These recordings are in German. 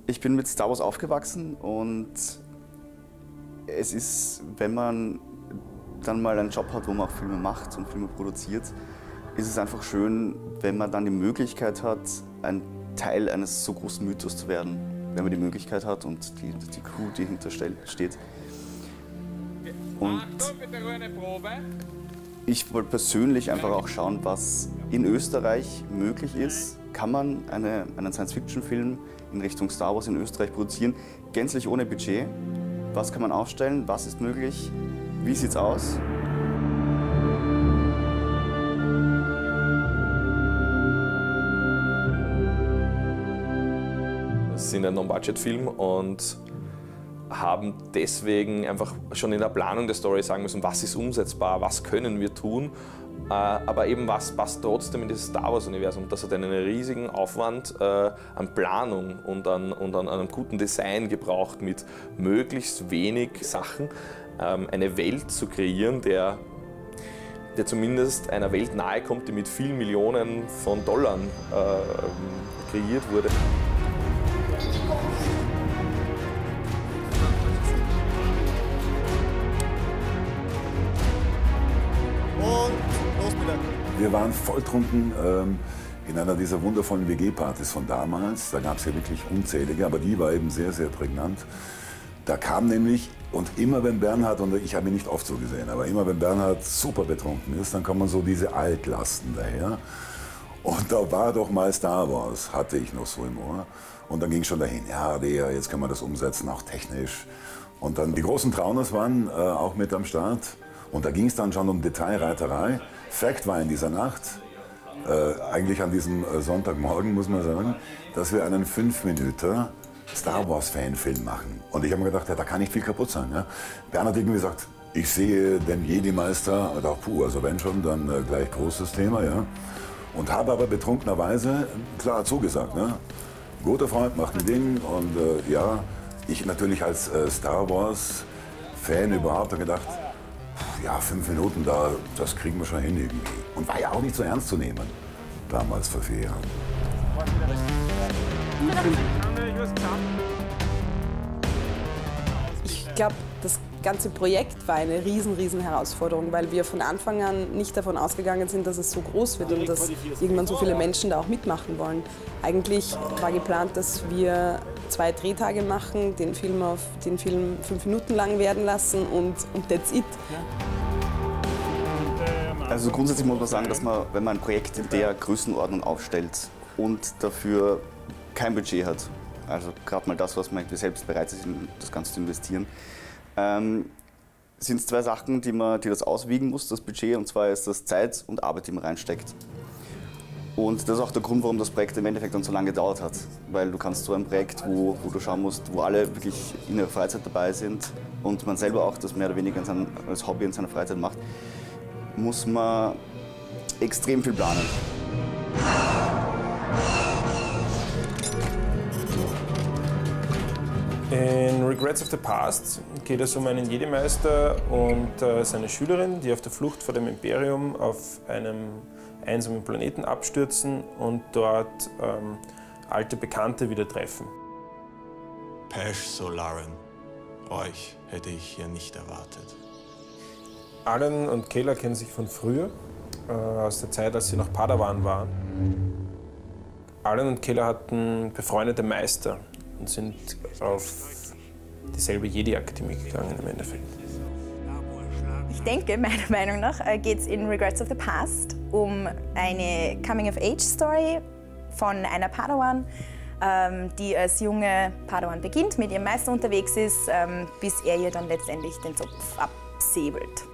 Ich bin mit Star Wars aufgewachsen und es ist, wenn man dann mal einen Job hat, wo man auch Filme macht und Filme produziert, ist es einfach schön, wenn man dann die Möglichkeit hat, ein Teil eines so großen Mythos zu werden. Wenn man die Möglichkeit hat und die Crew, die hinter steht. Und ich wollte persönlich einfach auch schauen, was in Österreich möglich ist. Kann man einen Science-Fiction-Film in Richtung Star Wars in Österreich produzieren, gänzlich ohne Budget? Was kann man aufstellen? Was ist möglich? Wie sieht's aus? Wir sind ein Non-Budget-Film und haben deswegen einfach schon in der Planung der Story sagen müssen, was ist umsetzbar, was können wir tun, aber eben was passt trotzdem in das Star Wars-Universum. Das hat einen riesigen Aufwand an Planung und an einem guten Design gebraucht, mit möglichst wenig Sachen eine Welt zu kreieren, der zumindest einer Welt nahe kommt, die mit vielen Millionen von Dollar kreiert wurde. Wir waren volltrunken in einer dieser wundervollen WG-Partys von damals. Da gab es ja wirklich unzählige, aber die war eben sehr, sehr prägnant. Da kam nämlich, und immer wenn Bernhard, und ich habe ihn nicht oft so gesehen, aber immer wenn Bernhard super betrunken ist, dann kommen so diese Altlasten daher. Und da war doch mal Star Wars, hatte ich noch so im Ohr. Und dann ging es schon dahin, ja, jetzt können wir das umsetzen, auch technisch. Und dann die großen Trauners waren auch mit am Start. Und da ging es dann schon um Detailreiterei. Fakt war in dieser Nacht, eigentlich an diesem Sonntagmorgen, muss man sagen, dass wir einen 5-Minüter Star Wars-Fanfilm machen. Und ich habe mir gedacht, ja, da kann nicht viel kaputt sein. Ja? Bernhard hat irgendwie gesagt, ich sehe den Jedi-Meister, und auch puh, also wenn schon, dann gleich großes Thema. Ja? Und habe aber betrunkenerweise klar zugesagt. Ne? Guter Freund, macht ein Ding. Und ja, ich natürlich als Star Wars-Fan überhaupt habe gedacht, ja, 5 Minuten, das kriegen wir schon hin irgendwie. Und war ja auch nicht so ernst zu nehmen, damals vor 4 Jahren. Ich glaube, das ganze Projekt war eine riesen Herausforderung, weil wir von Anfang an nicht davon ausgegangen sind, dass es so groß wird und dass irgendwann so viele Menschen da auch mitmachen wollen. Eigentlich war geplant, dass wir 2 Drehtage machen, den Film 5 Minuten lang werden lassen und that's it. Also grundsätzlich muss man sagen, dass man, wenn man ein Projekt in der Größenordnung aufstellt und dafür kein Budget hat, also gerade mal das, was man selbst bereit ist, in das Ganze zu investieren, sind es 2 Sachen, die das auswiegen muss, das Budget, und zwar ist das Zeit und Arbeit, die man reinsteckt. Und das ist auch der Grund, warum das Projekt im Endeffekt dann so lange gedauert hat. Weil du kannst so ein Projekt, wo du schauen musst, wo alle wirklich in ihrer Freizeit dabei sind und man selber auch das mehr oder weniger als Hobby in seiner Freizeit macht, muss man extrem viel planen. In Regrets of the Past geht es um einen Jedi-Meister und seine Schülerin, die auf der Flucht vor dem Imperium auf einem einsamen Planeten abstürzen und dort alte Bekannte wieder treffen. Pesh Solaren, euch hätte ich hier nicht erwartet. Alan und Kayla kennen sich von früher, aus der Zeit, als sie noch Padawan waren. Alan und Kayla hatten befreundete Meister und sind auf dieselbe Jedi-Akademie gegangen im Endeffekt. Ich denke, meiner Meinung nach geht es in Regrets of the Past um eine Coming-of-Age-Story von einer Padawan, die als junge Padawan beginnt, mit ihrem Meister unterwegs ist, bis er ihr dann letztendlich den Zopf absäbelt.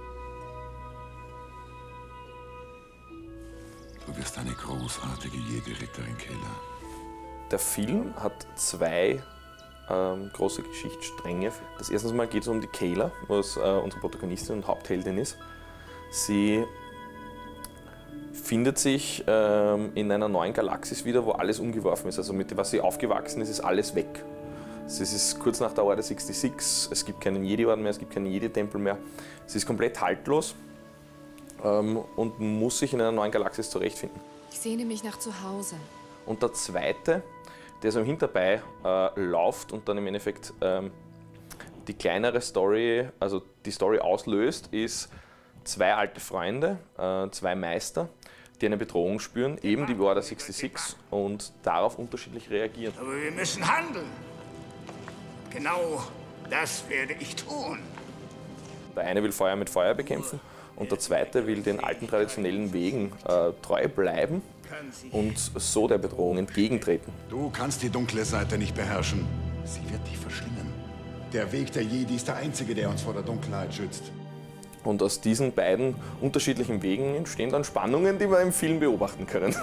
Du wirst eine großartige Jedi-Ritterin, Kayla. Der Film hat 2 große Geschichtsstränge. Das erste Mal geht es um die Kayla, was unsere Protagonistin und Hauptheldin ist. Sie findet sich in einer neuen Galaxis wieder, wo alles umgeworfen ist. Also mit dem, was sie aufgewachsen ist, ist alles weg. Es ist kurz nach der Order 66, es gibt keinen Jedi-Orden mehr, es gibt keinen Jedi-Tempel mehr. Sie ist komplett haltlos und muss sich in einer neuen Galaxis zurechtfinden. Ich sehne mich nach zu Hause. Und der zweite der so im Hinterbei läuft und dann im Endeffekt die kleinere Story, also die Story auslöst, ist 2 alte Freunde, 2 Meister, die eine Bedrohung spüren, eben die Order 66, und darauf unterschiedlich reagieren. Aber wir müssen handeln. Genau das werde ich tun. Der eine will Feuer mit Feuer bekämpfen und der zweite will den alten traditionellen Wegen treu bleiben und so der Bedrohung entgegentreten. Du kannst die dunkle Seite nicht beherrschen. Sie wird dich verschlingen. Der Weg der Jedi ist der einzige, der uns vor der Dunkelheit schützt. Und aus diesen beiden unterschiedlichen Wegen entstehen dann Spannungen, die wir im Film beobachten können.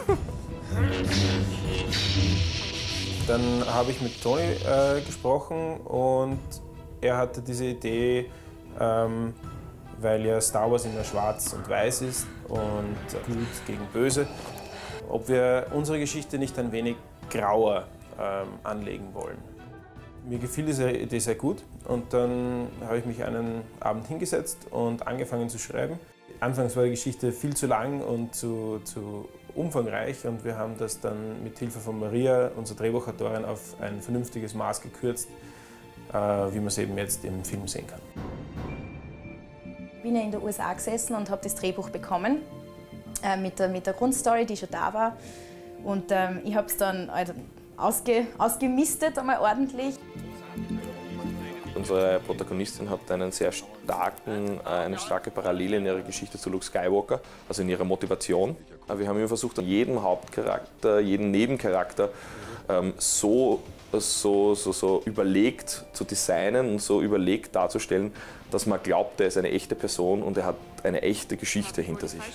Dann habe ich mit Tony gesprochen und er hatte diese Idee, weil ja Star Wars immer schwarz und weiß ist und Gut gegen Böse, ob wir unsere Geschichte nicht ein wenig grauer anlegen wollen. Mir gefiel diese Idee sehr gut und dann habe ich mich einen Abend hingesetzt und angefangen zu schreiben. Anfangs war die Geschichte viel zu lang und zu umfangreich und wir haben das dann mit Hilfe von Maria, unserer Drehbuchautorin, auf ein vernünftiges Maß gekürzt, wie man es eben jetzt im Film sehen kann. Ich bin ja in den USA gesessen und habe das Drehbuch bekommen mit der Grundstory, die schon da war. Und ich habe es dann ausgemistet einmal ordentlich. Unsere Protagonistin hat eine starke Parallele in ihrer Geschichte zu Luke Skywalker, also in ihrer Motivation. Wir haben immer versucht, jeden Hauptcharakter, jeden Nebencharakter so überlegt zu designen und so überlegt darzustellen, dass man glaubt, er ist eine echte Person und er hat eine echte Geschichte hinter sich.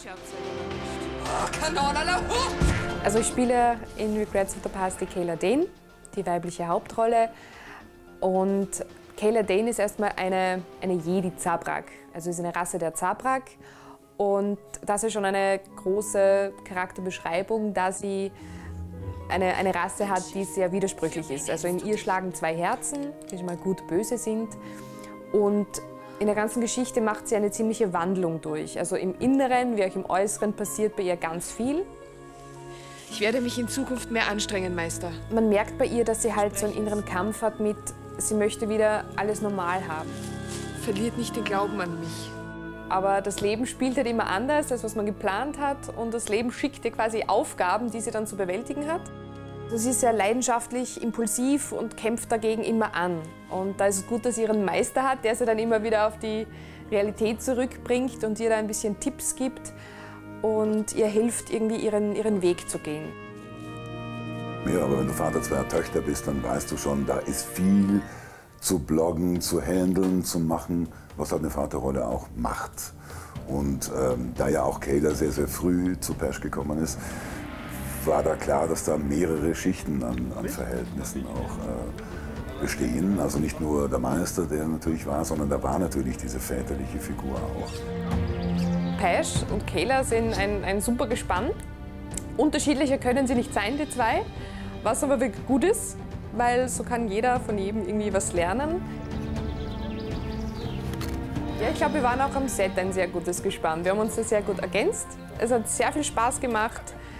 Also ich spiele in Regrets of the Past die Kayla Dane, die weibliche Hauptrolle. Und Kayla Dane ist erstmal eine Jedi-Zabrak, also ist eine Rasse der Zabrak. Und das ist schon eine große Charakterbeschreibung, da sie eine Rasse hat, die sehr widersprüchlich ist. Also in ihr schlagen 2 Herzen, die schon mal gut-böse sind. Und in der ganzen Geschichte macht sie eine ziemliche Wandlung durch. Also im Inneren wie auch im Äußeren passiert bei ihr ganz viel. Ich werde mich in Zukunft mehr anstrengen, Meister. Man merkt bei ihr, dass sie halt so einen inneren Kampf hat mit, sie möchte wieder alles normal haben. Verliert nicht den Glauben an mich. Aber das Leben spielt halt immer anders, als was man geplant hat. Und das Leben schickt ihr quasi Aufgaben, die sie dann zu bewältigen hat. Also sie ist sehr leidenschaftlich, impulsiv und kämpft dagegen immer an. Und da ist es gut, dass sie ihren Meister hat, der sie dann immer wieder auf die Realität zurückbringt und ihr da ein bisschen Tipps gibt und ihr hilft, irgendwie ihren Weg zu gehen. Ja, aber wenn du Vater 2 Töchter bist, dann weißt du schon, da ist viel zu bloggen, zu handeln, zu machen, was halt eine Vaterrolle auch macht. Und da ja auch Kayla sehr, sehr früh zu Pesh gekommen ist, war da klar, dass da mehrere Schichten an Verhältnissen auch bestehen. Also nicht nur der Meister, der natürlich war, sondern da war natürlich diese väterliche Figur auch. Pesh und Kayla sind ein super Gespann. Unterschiedlicher können sie nicht sein, die 2, was aber wirklich gut ist, weil so kann jeder von jedem irgendwie was lernen. Ja, ich glaube, wir waren auch am Set ein sehr gutes Gespann. Wir haben uns da sehr gut ergänzt. Es hat sehr viel Spaß gemacht,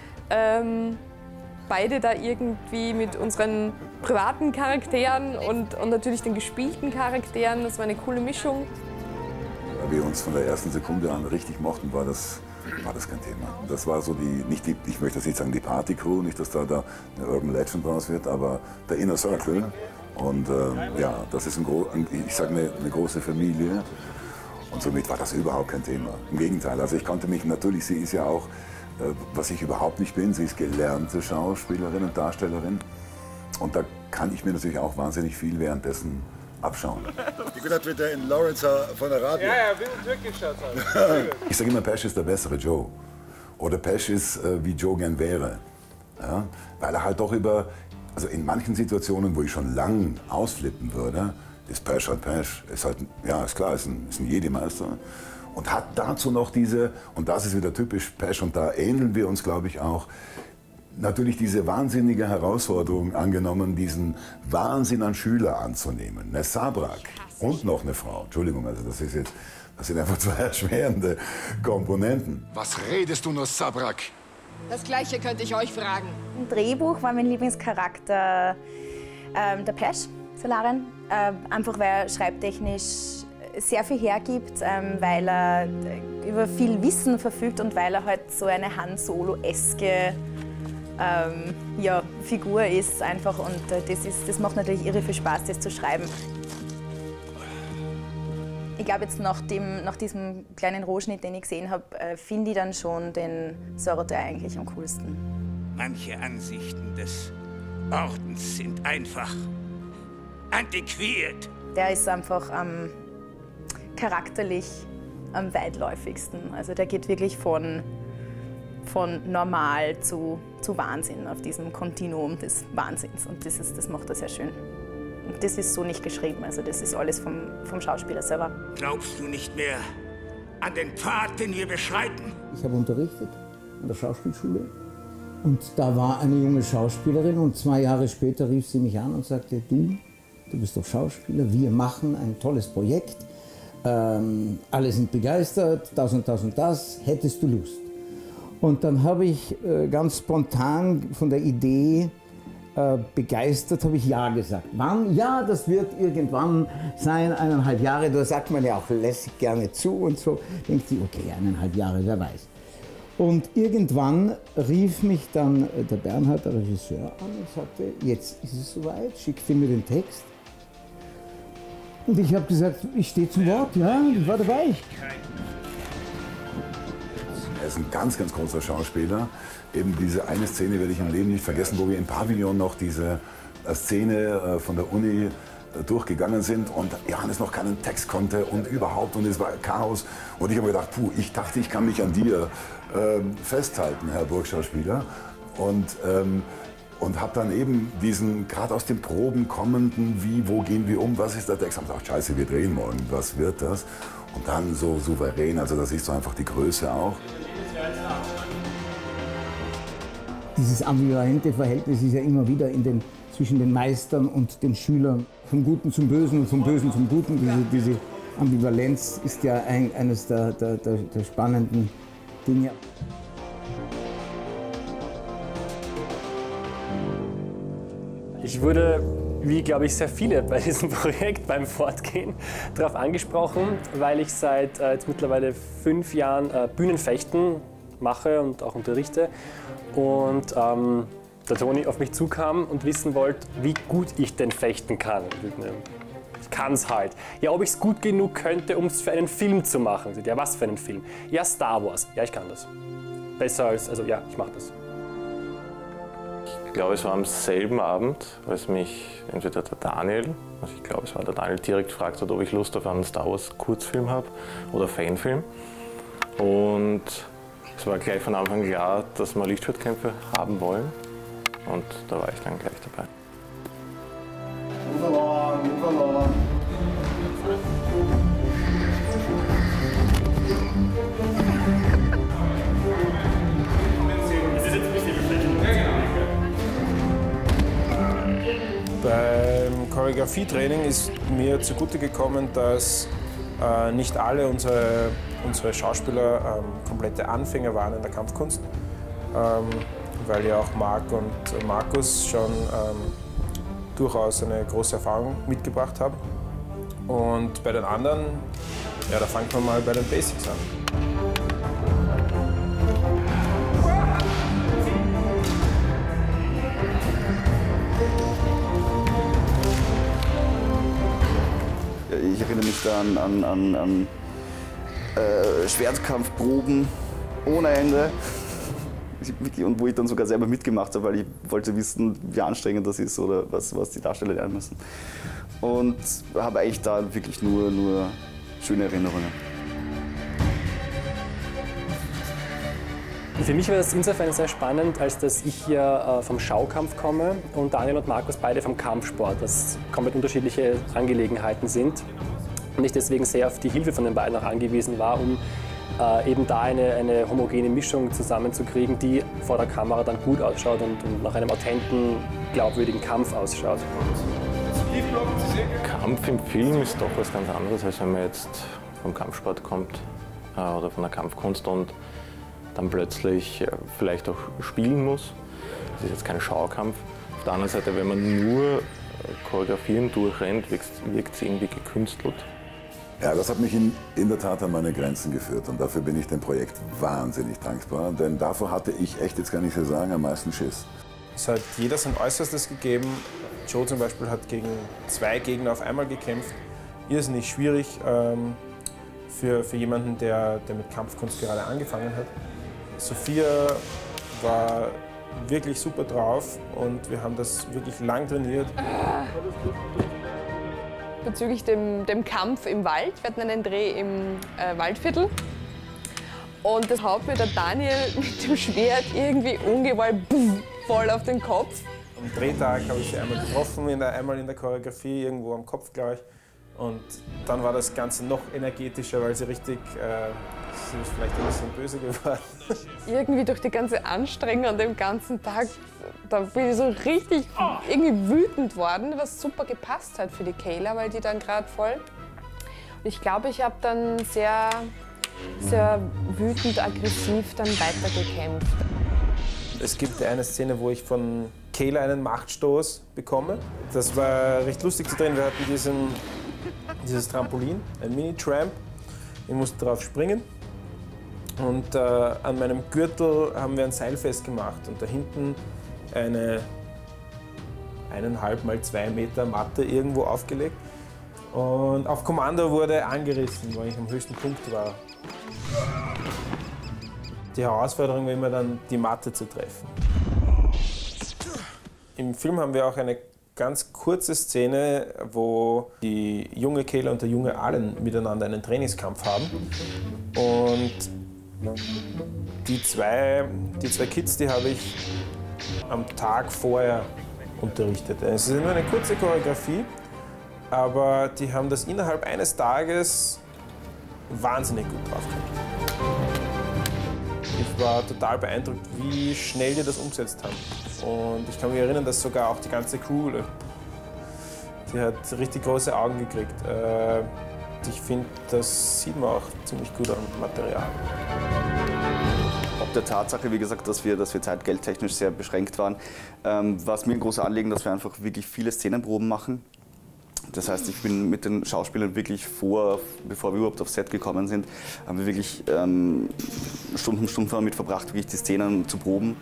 beide da irgendwie mit unseren privaten Charakteren und natürlich den gespielten Charakteren. Das war eine coole Mischung. Weil wir uns von der ersten Sekunde an richtig mochten, war das kein Thema. Das war so ich möchte jetzt nicht sagen die Party-Crew, nicht, dass da eine Urban Legend draus wird, aber der Inner Circle. Und ja, das ist eine große Familie. Und somit war das überhaupt kein Thema. Im Gegenteil, also ich konnte mich, natürlich, sie ist ja auch, was ich überhaupt nicht bin, sie ist gelernte Schauspielerin und Darstellerin. Und da kann ich mir natürlich auch wahnsinnig viel währenddessen abschauen. Die gut wird in Lawrence von Arabien. Ja, ein bisschen zurückgeschaut hat. Ich sage immer, Pesh ist der bessere Joe. Oder Pesh ist, wie Joe gern wäre. Ja? Weil er halt doch also in manchen Situationen, wo ich schon lang ausflippen würde, ist Pesh halt Pesh. Ist halt, ja, ist klar, ist ein Jedi-Meister. Und hat dazu noch und das ist wieder typisch Pesh, und da ähneln wir uns, glaube ich, auch, natürlich diese wahnsinnige Herausforderung angenommen, diesen Wahnsinn an Schüler anzunehmen. Eine Zabrak und noch eine Frau. Entschuldigung, also das sind einfach 2 erschwerende Komponenten. Was redest du nur, Zabrak? Das Gleiche könnte ich euch fragen. Im Drehbuch war mein Lieblingscharakter der Pesh Solaren, einfach weil er schreibtechnisch sehr viel hergibt, weil er über viel Wissen verfügt und weil er halt so eine Han Solo-eske Figur ist einfach, und das macht natürlich irre viel Spaß, das zu schreiben. Ich glaube, jetzt nach diesem kleinen Rohschnitt, den ich gesehen habe, finde ich dann schon den Sorote eigentlich am coolsten. Manche Ansichten des Ordens sind einfach antiquiert. Der ist einfach charakterlich am weitläufigsten. Also der geht wirklich von normal zu Wahnsinn auf diesem Kontinuum des Wahnsinns. Und das macht er sehr schön. Und das ist so nicht geschrieben, also das ist alles vom Schauspieler selber. Glaubst du nicht mehr an den Pfad, den wir beschreiten? Ich habe unterrichtet an der Schauspielschule und da war eine junge Schauspielerin und 2 Jahre später rief sie mich an und sagte, du bist doch Schauspieler, wir machen ein tolles Projekt, alle sind begeistert, das und das und das, hättest du Lust? Und dann habe ich ganz spontan von der Idee begeistert, habe ich Ja gesagt. Wann? Ja, das wird irgendwann sein, 1,5 Jahre, da sagt man ja auch lässig gerne zu und so. Denkt sie, okay, 1,5 Jahre, wer weiß. Und irgendwann rief mich dann der Bernhard, der Regisseur, an und sagte, jetzt ist es soweit, schickt mir den Text. Und ich habe gesagt, ich stehe zum Wort, ja, ich war dabei. Er ist ein ganz, ganz großer Schauspieler. Eben diese eine Szene werde ich im Leben nicht vergessen, wo wir im Pavillon noch diese Szene von der Uni durchgegangen sind und Johannes noch keinen Text konnte und überhaupt, und es war Chaos. Und ich habe gedacht, puh, ich dachte, ich kann mich an dir festhalten, Herr Burgschauspieler. Und habe dann eben diesen, gerade aus den Proben kommenden, wo gehen wir um, was ist der Text? Ich habe gesagt, scheiße, wir drehen morgen, was wird das? Und dann so souverän, also da siehst du einfach die Größe auch. Dieses ambivalente Verhältnis ist ja immer wieder zwischen den Meistern und den Schülern. Vom Guten zum Bösen und vom Bösen zum Guten. Diese Ambivalenz ist ja eines der spannenden Dinge. Ich wurde, wie glaube ich sehr viele bei diesem Projekt beim Fortgehen, darauf angesprochen, weil ich seit jetzt mittlerweile 5 Jahren Bühnenfechten mache und auch unterrichte. Und der Toni auf mich zukam und wissen wollte, wie gut ich denn fechten kann. Ich kann es halt. Ja, ob ich es gut genug könnte, um es für einen Film zu machen. Ja, was für einen Film? Ja, Star Wars. Ja, ich kann das. Besser als, also ja, ich mache das. Ich glaube, es war am selben Abend, als mich entweder der Daniel, also ich glaube, es war der Daniel, direkt gefragt hat, ob ich Lust auf einen Star Wars Kurzfilm habe oder Fanfilm. Und es war gleich von Anfang klar, dass wir Lichtschwertkämpfe haben wollen. Und da war ich dann gleich dabei. Beim Choreografietraining ist mir zugute gekommen, dass nicht alle unsere Schauspieler komplette Anfänger waren in der Kampfkunst, weil ja auch Marc und Markus schon durchaus eine große Erfahrung mitgebracht haben. Und bei den anderen, ja, da fangen wir mal bei den Basics an. Ich erinnere mich da an Schwertkampfproben ohne Ende. Und wo ich dann sogar selber mitgemacht habe, weil ich wollte wissen, wie anstrengend das ist oder was die Darsteller lernen müssen. Und habe eigentlich da wirklich nur schöne Erinnerungen. Für mich war das insofern sehr spannend, als dass ich hier vom Schaukampf komme und Daniel und Markus beide vom Kampfsport, was komplett unterschiedliche Angelegenheiten sind. Und ich deswegen sehr auf die Hilfe von den beiden auch angewiesen war, um eben da eine homogene Mischung zusammenzukriegen, die vor der Kamera dann gut ausschaut und nach einem authentischen, glaubwürdigen Kampf ausschaut. Kampf im Film ist doch was ganz anderes, als wenn man jetzt vom Kampfsport kommt oder von der Kampfkunst. Und dann plötzlich vielleicht auch spielen muss. Das ist jetzt kein Schaukampf. Auf der anderen Seite, wenn man nur Choreografien durchrennt, wirkt es irgendwie gekünstelt. Ja, das hat mich in der Tat an meine Grenzen geführt und dafür bin ich dem Projekt wahnsinnig dankbar, denn davor hatte ich echt, jetzt kann ich dir sagen, am meisten Schiss. Es hat jeder sein Äußerstes gegeben. Joe zum Beispiel hat gegen 2 Gegner auf einmal gekämpft. Irrsinnig schwierig für jemanden, der mit Kampfkunst gerade angefangen hat. Sophia war wirklich super drauf und wir haben das wirklich lang trainiert. Bezüglich dem Kampf im Wald. Wir hatten einen Dreh im Waldviertel. Und das haut mir der Daniel mit dem Schwert irgendwie ungewollt voll auf den Kopf. Am Drehtag habe ich sie einmal getroffen, einmal in der Choreografie, irgendwo am Kopf gleich. Und dann war das Ganze noch energetischer, weil sie richtig, sie ist vielleicht ein bisschen böse geworden. Irgendwie durch die ganze Anstrengung an dem ganzen Tag, da bin ich so richtig irgendwie wütend worden, was super gepasst hat für die Kayla, weil die dann gerade voll... Und ich glaube, ich habe dann sehr wütend, aggressiv dann weitergekämpft. Es gibt eine Szene, wo ich von Kayla einen Machtstoß bekomme. Das war recht lustig zu drehen. Wir hatten dieses Trampolin, ein Mini-Tramp. Ich musste drauf springen. Und an meinem Gürtel haben wir ein Seil festgemacht. Und da hinten eine 1,5 mal 2 Meter Matte irgendwo aufgelegt. Und auf Kommando wurde angerissen, weil ich am höchsten Punkt war. Die Herausforderung war immer dann, die Matte zu treffen. Im Film haben wir auch eine ganz kurze Szene, wo die junge Kayla und der junge Alan miteinander einen Trainingskampf haben. Und die zwei Kids, die habe ich am Tag vorher unterrichtet. Es ist nur eine kurze Choreografie, aber die haben das innerhalb eines Tages wahnsinnig gut drauf gehabt. Ich war total beeindruckt, wie schnell die das umgesetzt haben. Und ich kann mich erinnern, dass sogar auch die ganze Crew, die hat richtig große Augen gekriegt. Ich finde, das sieht man auch ziemlich gut am Material. Ob der Tatsache, wie gesagt, dass wir zeitgeldtechnisch sehr beschränkt waren, war es mir ein großes Anliegen, dass wir einfach wirklich viele Szenenproben machen. Das heißt, ich bin mit den Schauspielern wirklich bevor wir überhaupt aufs Set gekommen sind, haben wir wirklich Stunden um Stunden damit verbracht, wirklich die Szenen zu proben.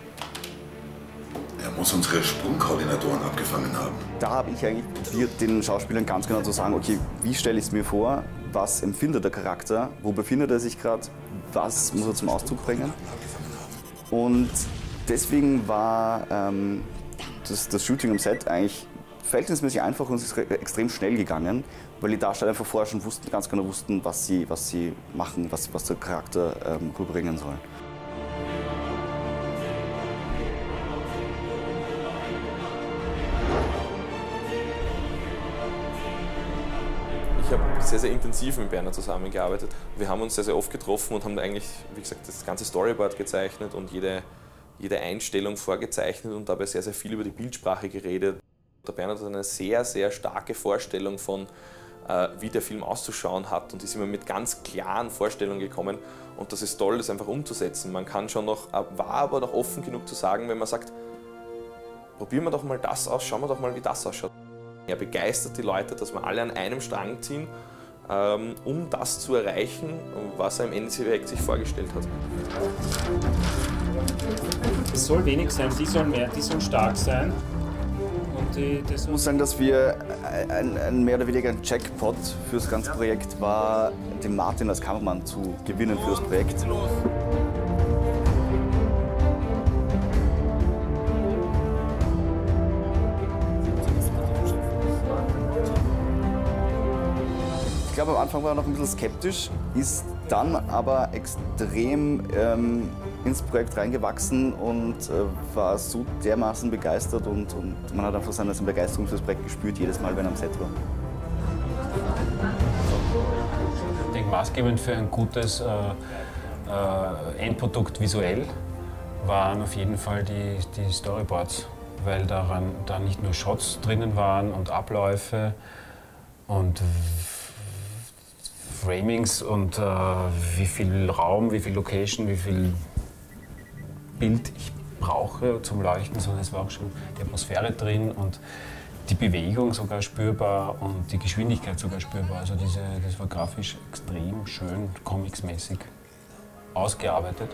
Er muss unsere Sprungkoordinatoren abgefangen haben. Da habe ich eigentlich probiert, den Schauspielern ganz genau zu sagen, okay, wie stelle ich es mir vor, was empfindet der Charakter, wo befindet er sich gerade, was muss er zum Ausdruck bringen. Und deswegen war das Shooting am Set eigentlich verhältnismäßig einfach und es ist extrem schnell gegangen, weil die Darsteller einfach vorher schon ganz genau wussten, was sie machen, was der Charakter rüberbringen soll. Ich habe sehr, sehr intensiv mit Bernhard zusammengearbeitet. Wir haben uns sehr, sehr oft getroffen und haben eigentlich, wie gesagt, das ganze Storyboard gezeichnet und jede Einstellung vorgezeichnet und dabei sehr, sehr viel über die Bildsprache geredet. Der Bernhard hat eine sehr, sehr starke Vorstellung von, wie der Film auszuschauen hat und ist immer mit ganz klaren Vorstellungen gekommen. Und das ist toll, das einfach umzusetzen. Man kann schon noch, war aber noch offen genug zu sagen, wenn man sagt, probieren wir doch mal das aus, schauen wir doch mal, wie das ausschaut. Er begeistert die Leute, dass wir alle an einem Strang ziehen, um das zu erreichen, was er im Endeffekt sich vorgestellt hat. Es soll wenig sein, die sollen stark sein. Ich muss sagen, dass wir ein mehr oder weniger ein Jackpot für das ganze Projekt war, den Martin als Kameramann zu gewinnen für das Projekt. Ich glaube, am Anfang war er noch ein bisschen skeptisch, ist dann aber extrem ins Projekt reingewachsen und war so dermaßen begeistert und man hat einfach seine Begeisterung für das Projekt gespürt, jedes Mal, wenn er am Set war. Ich denke, maßgebend für ein gutes Endprodukt visuell waren auf jeden Fall die Storyboards, weil da nicht nur Shots drinnen waren und Abläufe und Framings und wie viel Raum, wie viel Location, wie viel Bild ich brauche zum Leuchten, sondern es war auch schon die Atmosphäre drin und die Bewegung sogar spürbar und die Geschwindigkeit sogar spürbar. Also das war grafisch extrem schön, comicsmäßig ausgearbeitet.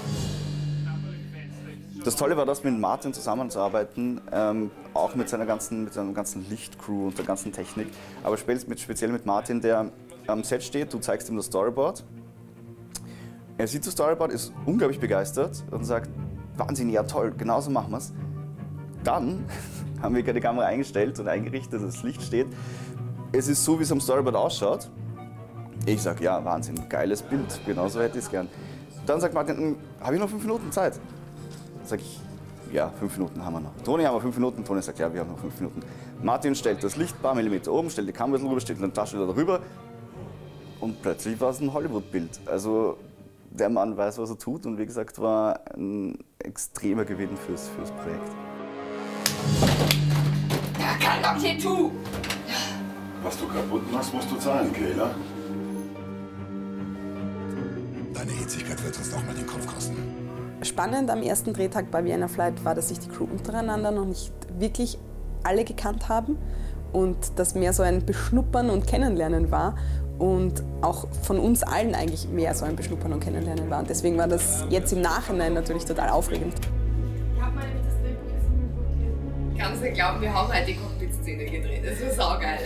Das Tolle war, das mit Martin zusammenzuarbeiten, auch mit seiner ganzen Lichtcrew und der ganzen Technik, aber speziell mit Martin, der am Set steht, du zeigst ihm das Storyboard. Er sieht das Storyboard, ist unglaublich begeistert und sagt, Wahnsinn, ja toll, genauso machen wir es. Dann haben wir die Kamera eingestellt und eingerichtet, das Licht steht. Es ist so, wie es am Storyboard ausschaut. Ich sage, ja, Wahnsinn, geiles Bild, genauso hätte ich es gern. Dann sagt Martin, habe ich noch 5 Minuten Zeit? Sag ich, ja, 5 Minuten haben wir noch. Toni, haben wir 5 Minuten? Toni sagt, ja, wir haben noch 5 Minuten. Martin stellt das Licht ein paar Millimeter oben, stellt die Kamera drüber, stellt eine Tasche darüber und plötzlich war es ein Hollywood-Bild. Also der Mann weiß, was er tut und wie gesagt, war ein extremer Gewinn fürs Projekt. Da kann doch nicht tun! Was du kaputt machst, musst du zahlen, Kayla. Deine Hitzigkeit wird uns noch mal den Kopf kosten. Spannend am ersten Drehtag bei Vienna Flight war, dass sich die Crew untereinander noch nicht wirklich alle gekannt haben und dass mehr so ein Beschnuppern und Kennenlernen war und auch von uns allen eigentlich mehr so ein Beschnuppern und Kennenlernen war. Und deswegen war das jetzt im Nachhinein natürlich total aufregend. Kannst du glauben, wir haben halt die Cockpit-Szene gedreht. Das war saugeil.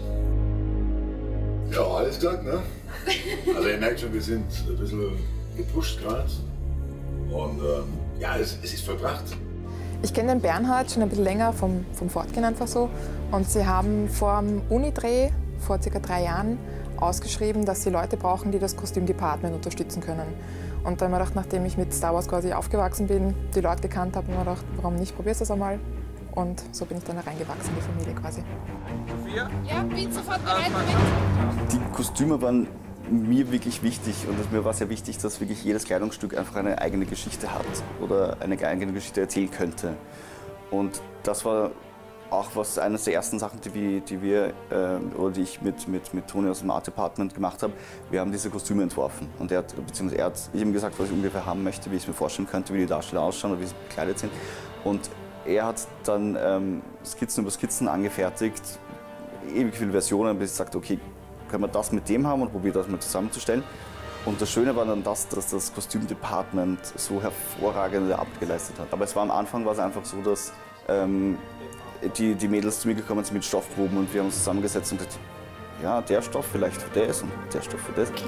Ja, alles klar, ne? Also ihr merkt schon, wir sind ein bisschen gepusht gerade. Und ja, es ist vollbracht. Ich kenne den Bernhard schon ein bisschen länger vom Fortgehen einfach so. Und sie haben vor dem Unidreh, vor ca. 3 Jahren, ausgeschrieben, dass sie Leute brauchen, die das Kostümdepartment unterstützen können. Und dann habe ich gedacht, nachdem ich mit Star Wars quasi aufgewachsen bin, die Leute gekannt habe, habe ich gedacht, warum nicht, probierst du das einmal. Und so bin ich dann reingewachsen in die Familie quasi. Ja, bin sofort bereit mit. Die Kostüme waren mir wirklich wichtig und mir war sehr wichtig, dass wirklich jedes Kleidungsstück einfach eine eigene Geschichte hat oder eine eigene Geschichte erzählen könnte. Und das war auch eines der ersten Sachen, die ich mit Toni aus dem Art Department gemacht habe. Wir haben diese Kostüme entworfen und er hat ihm gesagt, was ich ungefähr haben möchte, wie ich es mir vorstellen könnte, wie die Darsteller ausschauen oder wie sie bekleidet sind. Und er hat dann Skizzen über Skizzen angefertigt, ewig viele Versionen, bis ich sagte, okay, können wir das mit dem haben und probiere das mal zusammenzustellen. Und das Schöne war dann dass das Kostümdepartment so hervorragende Arbeit geleistet hat. Aber am Anfang war es einfach so, dass die Mädels zu mir gekommen sind mit Stoffproben und wir haben uns zusammengesetzt und gesagt, ja, der Stoff vielleicht für das und der Stoff für das.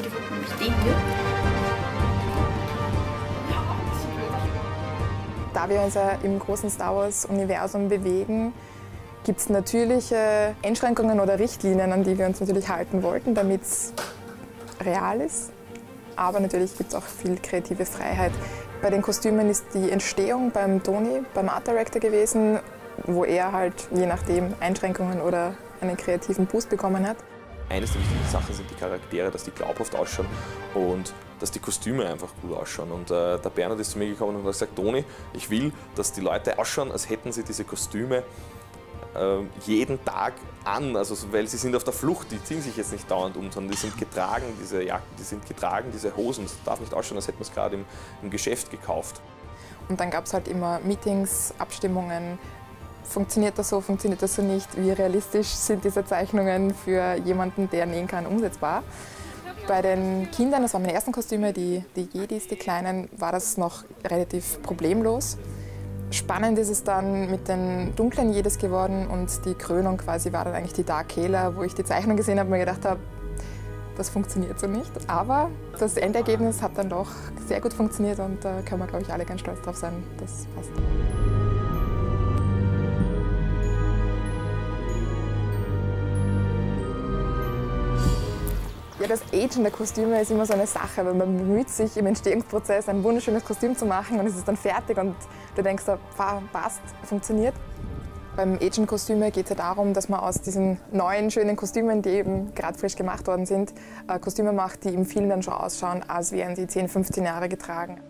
Da wir uns ja im großen Star Wars-Universum bewegen, gibt es natürliche Einschränkungen oder Richtlinien, an die wir uns natürlich halten wollten, damit es real ist. Aber natürlich gibt es auch viel kreative Freiheit. Bei den Kostümen ist die Entstehung beim Toni, beim Art Director gewesen, wo er halt je nachdem Einschränkungen oder einen kreativen Boost bekommen hat. Eines der wichtigen Sachen sind die Charaktere, dass die glaubhaft ausschauen und dass die Kostüme einfach gut ausschauen. Und der Bernhard ist zu mir gekommen und hat gesagt, Toni, ich will, dass die Leute ausschauen, als hätten sie diese Kostüme jeden Tag an, also, weil sie sind auf der Flucht, die ziehen sich jetzt nicht dauernd um, sondern die sind getragen, diese Jacken, diese Hosen. Es darf nicht ausschauen, als hätten wir es gerade im Geschäft gekauft. Und dann gab es halt immer Meetings, Abstimmungen. Funktioniert das so nicht? Wie realistisch sind diese Zeichnungen für jemanden, der nähen kann, umsetzbar? Bei den Kindern, das waren meine ersten Kostüme, die Jedis, die Kleinen, war das noch relativ problemlos. Spannend ist es dann mit den dunklen Jedis geworden und die Krönung quasi war dann eigentlich die Dark Kayla, wo ich die Zeichnung gesehen habe und mir gedacht habe, das funktioniert so nicht. Aber das Endergebnis hat dann doch sehr gut funktioniert und da können wir, glaube ich, alle ganz stolz drauf sein. Das passt. Ja, das Agen der Kostüme ist immer so eine Sache, weil man bemüht sich im Entstehungsprozess ein wunderschönes Kostüm zu machen und es ist dann fertig und du denkst, passt, funktioniert. Beim Agen-Kostüme geht es ja darum, dass man aus diesen neuen, schönen Kostümen, die eben gerade frisch gemacht worden sind, Kostüme macht, die im Film dann schon ausschauen, als wären sie 10, 15 Jahre getragen.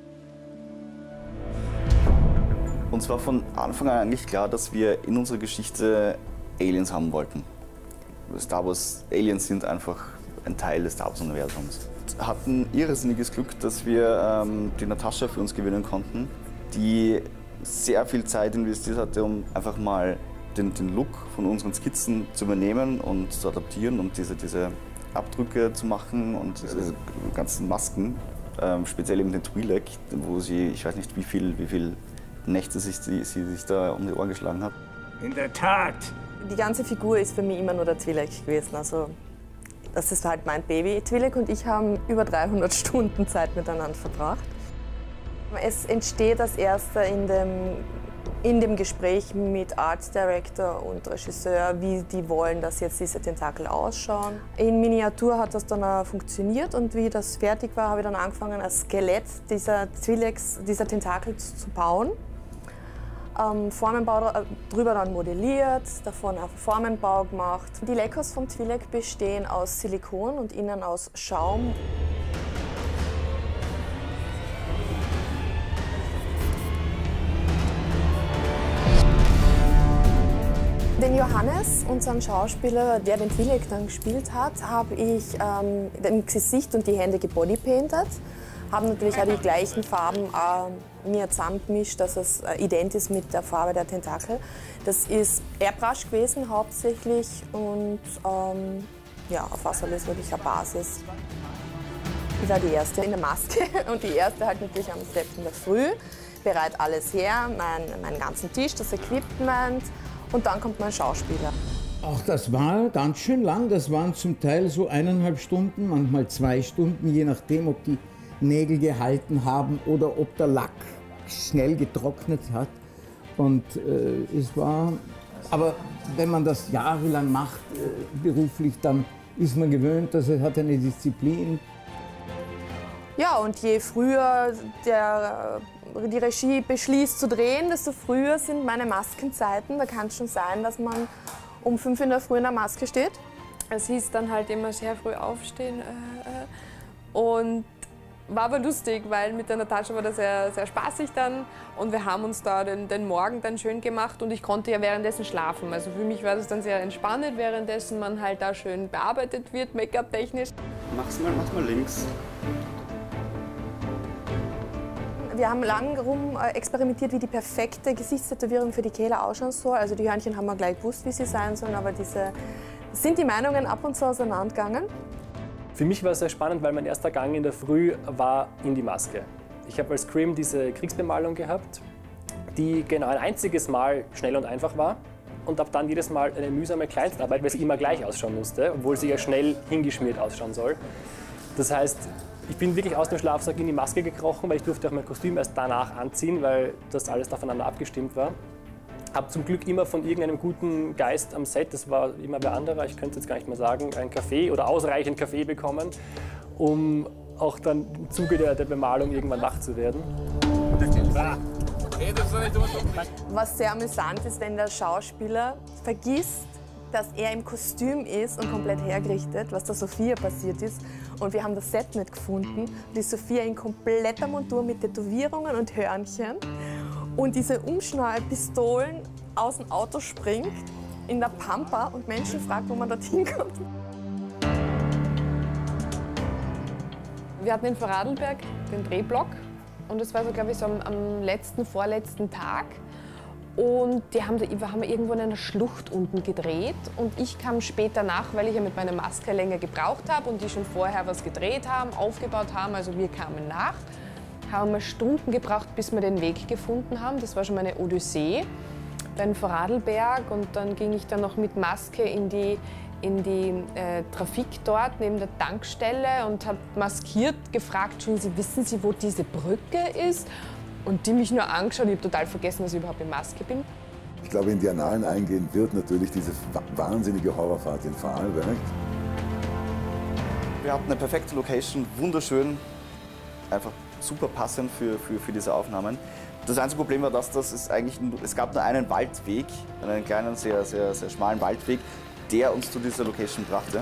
Uns war von Anfang an eigentlich klar, dass wir in unserer Geschichte Aliens haben wollten. Star Wars Aliens sind einfach ein Teil des Star Wars-Universums. Wir hatten irrsinniges Glück, dass wir die Natascha für uns gewinnen konnten, die sehr viel Zeit investiert hatte, um einfach mal den Look von unseren Skizzen zu übernehmen und zu adaptieren und diese Abdrücke zu machen und diese ganzen Masken, speziell eben den Twi'lek, wo sie, ich weiß nicht wie viel Nächte sie sich da um die Ohren geschlagen hat. In der Tat. Die ganze Figur ist für mich immer nur der Twi'lek gewesen. Also, das ist halt mein Baby. Twi'lek und ich haben über 300 Stunden Zeit miteinander verbracht. Es entsteht als erster in dem Gespräch mit Art Director und Regisseur, wie die wollen, dass jetzt diese Tentakel ausschauen. In Miniatur hat das dann auch funktioniert und wie das fertig war, habe ich dann angefangen, ein Skelett dieser Tentakel zu bauen. Formenbau drüber dann modelliert, davon auch Formenbau gemacht. Die Legos vom Twi'lek bestehen aus Silikon und innen aus Schaum. Den Johannes, unseren Schauspieler, der den Twi'lek dann gespielt hat, habe ich das Gesicht und die Hände gebodypaintet. Haben natürlich auch die gleichen Farben mir zusammengemischt, dass es ident ist mit der Farbe der Tentakel. Das ist Airbrush gewesen hauptsächlich und ja, auf Wasser ist wirklich eine Basis. Ich war die Erste in der Maske und die Erste halt natürlich am Set in der Früh. Bereit alles her, meinen ganzen Tisch, das Equipment. Und dann kommt mein Schauspieler. Auch das war ganz schön lang. Das waren zum Teil so 1,5 Stunden, manchmal 2 Stunden, je nachdem, ob die Nägel gehalten haben oder ob der Lack schnell getrocknet hat. Und es war, aber wenn man das jahrelang macht, beruflich, dann ist man gewöhnt, dass es hat eine Disziplin. Ja, und je früher die Regie beschließt zu drehen, desto früher sind meine Maskenzeiten. Da kann es schon sein, dass man um 5 in der Früh in der Maske steht. Es hieß dann halt immer sehr früh aufstehen. Und war aber lustig, weil mit der Natascha war das sehr, sehr spaßig dann. Und wir haben uns da den Morgen dann schön gemacht und ich konnte ja währenddessen schlafen. Also für mich war das dann sehr entspannend, währenddessen man halt da schön bearbeitet wird, Make-up-technisch. Mach's mal links. Wir haben lange rum experimentiert, wie die perfekte Gesichtstätowierung für die Kayla ausschauen soll. Also die Hörnchen haben wir gleich gewusst, wie sie sein sollen, aber sind die Meinungen ab und zu auseinandergegangen. Für mich war es sehr spannend, weil mein erster Gang in der Früh war in die Maske. Ich habe als Scream diese Kriegsbemalung gehabt, die genau ein einziges Mal schnell und einfach war und ab dann jedes Mal eine mühsame Kleinstarbeit, weil sie immer gleich ausschauen musste, obwohl sie ja schnell hingeschmiert ausschauen soll. Das heißt, ich bin wirklich aus dem Schlafsack in die Maske gekrochen, weil ich durfte auch mein Kostüm erst danach anziehen, weil das alles aufeinander abgestimmt war. Habe zum Glück immer von irgendeinem guten Geist am Set, das war immer wer anderer, ich könnte jetzt gar nicht mehr sagen, einen Kaffee oder ausreichend Kaffee bekommen, um auch dann im Zuge der Bemalung irgendwann wach zu werden. Was sehr amüsant ist, wenn der Schauspieler vergisst, dass er im Kostüm ist und komplett hergerichtet, was der Sophia passiert ist. Und wir haben das Set nicht gefunden. Die Sophia in kompletter Montur mit Tätowierungen und Hörnchen und diese Umschnallpistolen aus dem Auto springt, in der Pampa und Menschen fragt, wo man dorthin kommt. Wir hatten in Vorarlberg den Drehblock und das war so, glaube ich, so am vorletzten Tag. Und die haben irgendwo in einer Schlucht unten gedreht und ich kam später nach, weil ich ja mit meiner Maske länger gebraucht habe und die schon vorher was gedreht haben, aufgebaut haben, also wir kamen nach. Haben wir Stunden gebraucht, bis wir den Weg gefunden haben. Das war schon meine Odyssee. Dann Vorarlberg und dann ging ich dann noch mit Maske in die Trafik dort neben der Tankstelle und habe maskiert gefragt, schon, wissen Sie, wo diese Brücke ist? Und die mich nur angeschaut, ich habe total vergessen, dass ich überhaupt in Maske bin. Ich glaube, in die Annalen eingehen wird natürlich diese wahnsinnige Horrorfahrt in Vorarlberg. Wir hatten eine perfekte Location, wunderschön, einfach super passend für diese Aufnahmen. Das einzige Problem war, dass es gab nur einen Waldweg, einen kleinen, sehr schmalen Waldweg, der uns zu dieser Location brachte.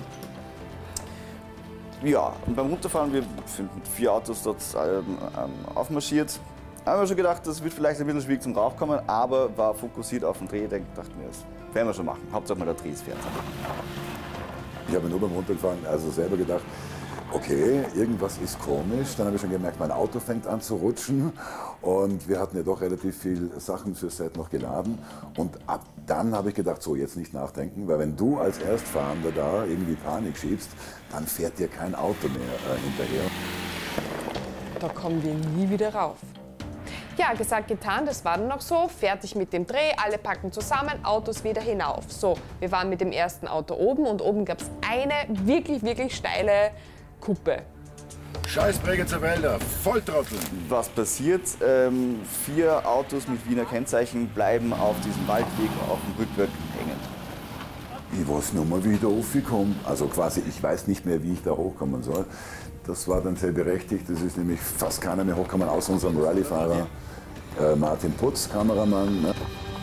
Ja, und beim Runterfahren, wir sind mit 4 Autos dort aufmarschiert. Haben wir schon gedacht, das wird vielleicht ein bisschen schwierig zum Raufkommen, aber war fokussiert auf den Dreh. Dachten wir, das werden wir schon machen. Hauptsache mal der Dreh ist fertig. Ich habe mir nur beim Runterfahren also selber gedacht, okay, irgendwas ist komisch. Dann habe ich schon gemerkt, mein Auto fängt an zu rutschen. Und wir hatten ja doch relativ viel Sachen fürs Set noch geladen. Und ab dann habe ich gedacht, so jetzt nicht nachdenken, weil wenn du als Erstfahrender da irgendwie Panik schiebst, dann fährt dir kein Auto mehr hinterher. Da kommen wir nie wieder rauf. Ja, gesagt, getan, das war dann noch so. Fertig mit dem Dreh, alle packen zusammen, Autos wieder hinauf. So, wir waren mit dem ersten Auto oben und oben gab es eine wirklich steile Kuppe. Scheiß Bregenzer Wälder, Volltrottel. Was passiert? 4 Autos mit Wiener Kennzeichen bleiben auf diesem Waldweg auf dem Rückweg hängen. Ich weiß nur mal, wie ich da hochgekommen. Also quasi, ich weiß nicht mehr, wie ich da hochkommen soll. Das war dann sehr berechtigt. Es ist nämlich fast keiner mehr hochgekommen, außer unserem Rallyefahrer Martin Putz, Kameramann. Ne?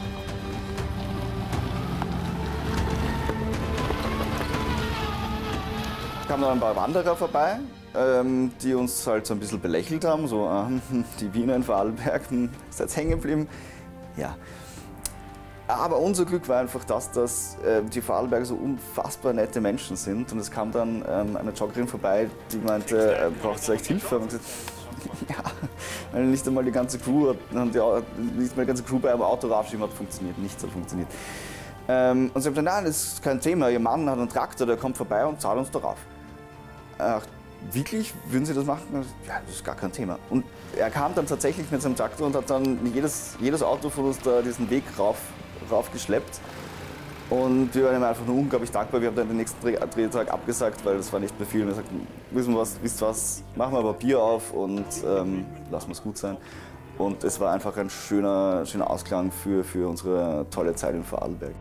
Kamen dann ein paar Wanderer vorbei, die uns halt so ein bisschen belächelt haben, so die Wiener in Vorarlberg, ist jetzt hängen geblieben. Ja. Aber unser Glück war einfach dass die Vorarlberger so unfassbar nette Menschen sind. Und es kam dann eine Joggerin vorbei, die meinte, braucht ihr echt Hilfe? Und gesagt, ja, weil nicht einmal die ganze Crew, bei einem Auto raufschieben hat funktioniert, nichts hat funktioniert. Und sie haben gesagt, nein, das ist kein Thema, ihr Mann hat einen Traktor, der kommt vorbei und zahlt uns darauf. Wirklich? Würden Sie das machen? Ja, das ist gar kein Thema. Und er kam dann tatsächlich mit seinem Traktor und hat dann jedes Auto von uns da diesen Weg raufgeschleppt. Und wir waren ihm einfach nur unglaublich dankbar. Wir haben dann den nächsten Drehtag abgesagt, weil das war nicht mehr viel. Wir sagten, wisst was, machen wir ein Papier auf und lassen wir es gut sein. Und es war einfach ein schöner Ausklang für unsere tolle Zeit in Vorarlberg.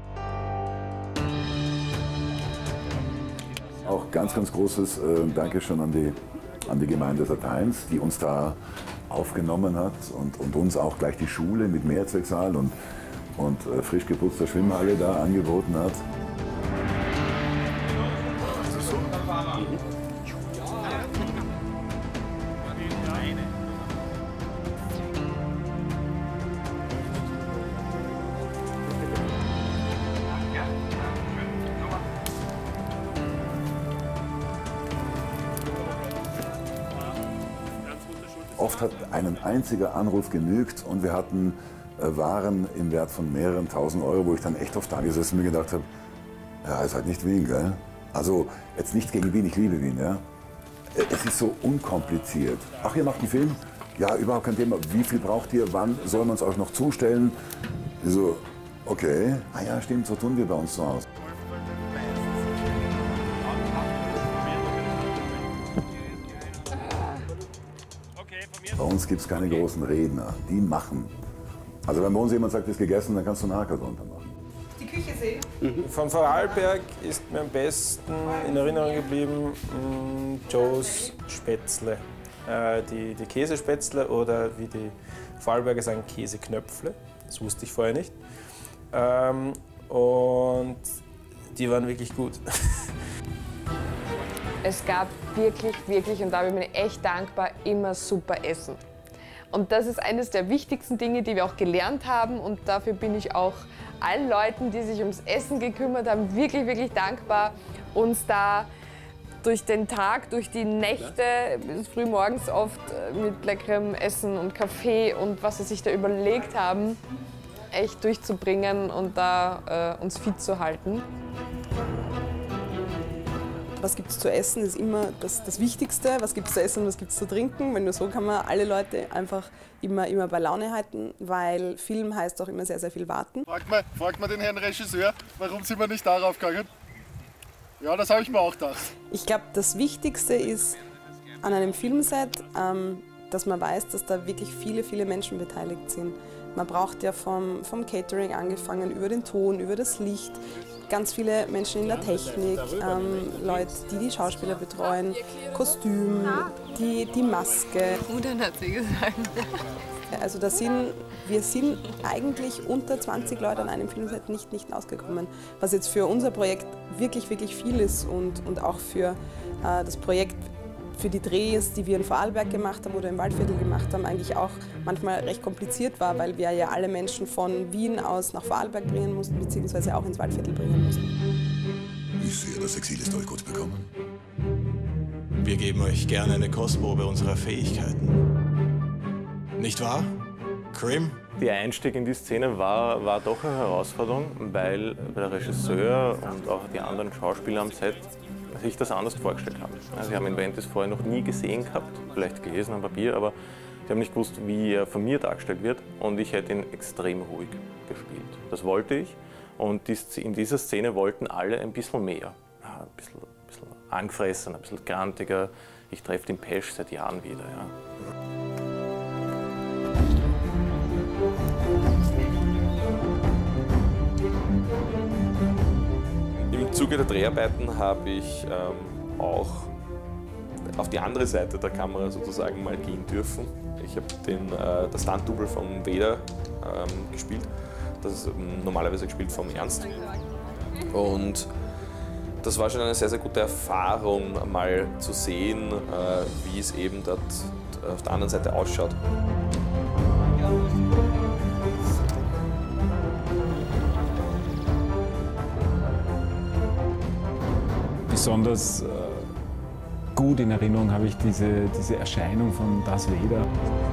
Auch ganz großes Dankeschön an die Gemeinde Sateins, die uns da aufgenommen hat und uns auch gleich die Schule mit Mehrzwecksaal und frisch geputzter Schwimmhalle da angeboten hat. Oft hat ein einziger Anruf genügt und wir hatten Waren im Wert von mehreren tausend Euro, wo ich dann echt oft da gesessen und mir gedacht habe, ja, ist halt nicht Wien, gell? Also jetzt nichts gegen Wien, ich liebe Wien, ja? Es ist so unkompliziert. Ach, ihr macht einen Film? Ja, überhaupt kein Thema. Wie viel braucht ihr? Wann soll man es euch noch zustellen? So, okay. Ah ja, stimmt, so tun wir bei uns zu Hause. Bei uns gibt es keine großen Redner, die machen. Also wenn bei uns jemand sagt, es ist gegessen, dann kannst du einen Haken drunter machen. Die Küche sehen? Von Vorarlberg ist mir am besten in Erinnerung geblieben Joes Spätzle. Die Käsespätzle oder wie die Vorarlberger sagen, Käseknöpfle. Das wusste ich vorher nicht. Und die waren wirklich gut. Es gab wirklich, und da bin ich echt dankbar, immer super Essen. Und das ist eines der wichtigsten Dinge, die wir auch gelernt haben. Und dafür bin ich auch allen Leuten, die sich ums Essen gekümmert haben, wirklich dankbar, uns da durch den Tag, durch die Nächte, bis früh morgens oft mit leckerem Essen und Kaffee und was sie sich da überlegt haben, echt durchzubringen und da uns fit zu halten. Was gibt es zu essen, ist immer das Wichtigste. Was gibt es zu essen und was gibt es zu trinken? Weil nur so kann man alle Leute einfach immer bei Laune halten, weil Film heißt auch immer sehr viel warten. Fragt mal den Herrn Regisseur, warum sind wir nicht darauf gegangen? Ja, das habe ich mir auch gedacht. Ich glaube, das Wichtigste ist an einem Filmset, dass man weiß, dass da wirklich viele Menschen beteiligt sind. Man braucht ja vom Catering angefangen, über den Ton, über das Licht, ganz viele Menschen in der Technik, Leute, die Schauspieler betreuen, Kostüm, die Maske. Rudern hat sie gesagt. Also wir sind eigentlich unter 20 Leute an einem Filmset nicht ausgekommen, was jetzt für unser Projekt wirklich viel ist und auch für das Projekt, für die Drehs, die wir in Vorarlberg gemacht haben oder im Waldviertel gemacht haben, eigentlich auch manchmal recht kompliziert war, weil wir ja alle Menschen von Wien aus nach Vorarlberg bringen mussten, beziehungsweise auch ins Waldviertel bringen mussten. Regisseure das Exil ist gut bekommen? Wir geben euch gerne eine Kostprobe unserer Fähigkeiten. Nicht wahr, Krim? Der Einstieg in die Szene war doch eine Herausforderung, weil der Regisseur und auch die anderen Schauspieler am Set sich das anders vorgestellt haben. Sie haben Inventis vorher noch nie gesehen gehabt, vielleicht gelesen am Papier, aber sie haben nicht gewusst, wie er von mir dargestellt wird, und ich hätte ihn extrem ruhig gespielt. Das wollte ich, und in dieser Szene wollten alle ein bisschen mehr. Ein bisschen angefressen, ein bisschen grantiger. Ich treffe den Pesch seit Jahren wieder. Ja. Im Zuge der Dreharbeiten habe ich auch auf die andere Seite der Kamera sozusagen mal gehen dürfen. Ich habe das Stunt-Double vom Weder gespielt. Das ist normalerweise gespielt vom Ernst. Und das war schon eine sehr, sehr gute Erfahrung, mal zu sehen, wie es eben dort auf der anderen Seite ausschaut. Besonders gut in Erinnerung habe ich diese Erscheinung von Darth Vader.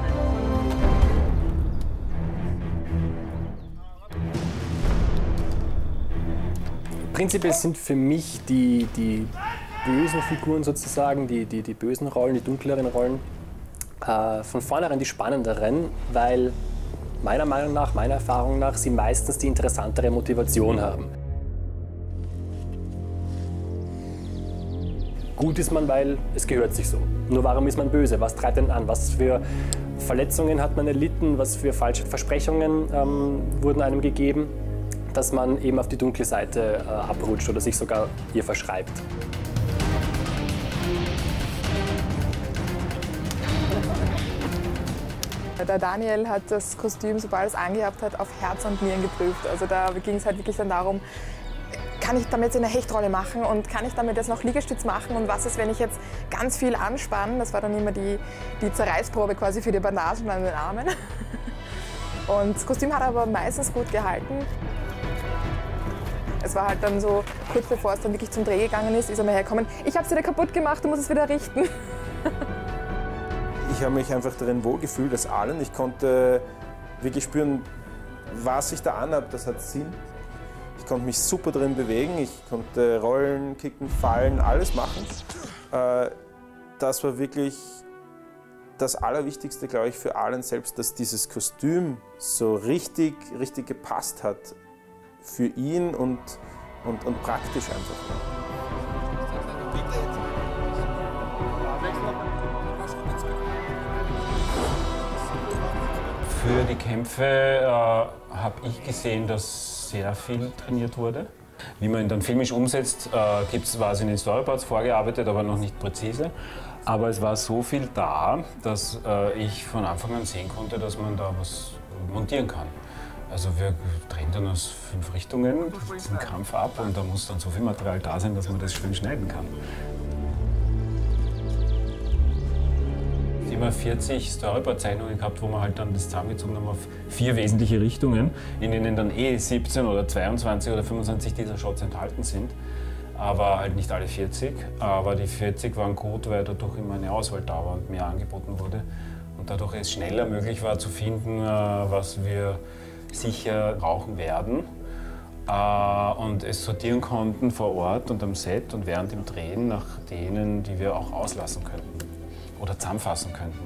Prinzipiell sind für mich die bösen Figuren sozusagen, die bösen Rollen, die dunkleren Rollen, von vornherein die spannenderen, weil meiner Meinung nach, meiner Erfahrung nach, sie meistens die interessantere Motivation haben. Gut ist man, weil es gehört sich so. Nur warum ist man böse? Was treibt einen an? Was für Verletzungen hat man erlitten? Was für falsche Versprechungen wurden einem gegeben, dass man eben auf die dunkle Seite abrutscht oder sich sogar ihr verschreibt? Der Daniel hat das Kostüm, sobald es angehabt hat, auf Herz und Nieren geprüft. Also da ging es halt wirklich dann darum, kann ich damit eine Hechtrolle machen und kann ich damit jetzt noch Liegestütz machen und was ist, wenn ich jetzt ganz viel anspanne? Das war dann immer die Zerreißprobe quasi für die Bandagen an den Armen. Und das Kostüm hat aber meistens gut gehalten. Es war halt dann so, kurz bevor es dann wirklich zum Dreh gegangen ist er mir hergekommen, ich habe es wieder kaputt gemacht, du musst es wieder richten. Ich habe mich einfach darin wohlgefühlt, als allen. Ich konnte wirklich spüren, was ich da anhabe, das hat Sinn. Ich konnte mich super drin bewegen, ich konnte rollen, kicken, fallen, alles machen. Das war wirklich das Allerwichtigste, glaube ich, für Allen selbst, dass dieses Kostüm so richtig gepasst hat für ihn und praktisch einfach. Für die Kämpfe habe ich gesehen, dass sehr viel trainiert wurde. Wie man ihn dann filmisch umsetzt, war es in den Storyboards vorgearbeitet, aber noch nicht präzise. Aber es war so viel da, dass ich von Anfang an sehen konnte, dass man da was montieren kann. Also wir drehen dann aus 5 Richtungen diesen Kampf ab und da muss dann so viel Material da sein, dass man das schön schneiden kann. Immer 40 Storyboard-Zeichnungen gehabt, wo wir halt dann das zusammengezogen haben auf 4 wesentliche Richtungen, in denen dann 17 oder 22 oder 25 dieser Shots enthalten sind. Aber halt nicht alle 40. Aber die 40 waren gut, weil dadurch immer eine Auswahl da war und mehr angeboten wurde. Und dadurch es schneller möglich war zu finden, was wir sicher brauchen werden. Und es sortieren konnten vor Ort und am Set und während dem Drehen nach denen, die wir auch auslassen könnten oder zusammenfassen könnten.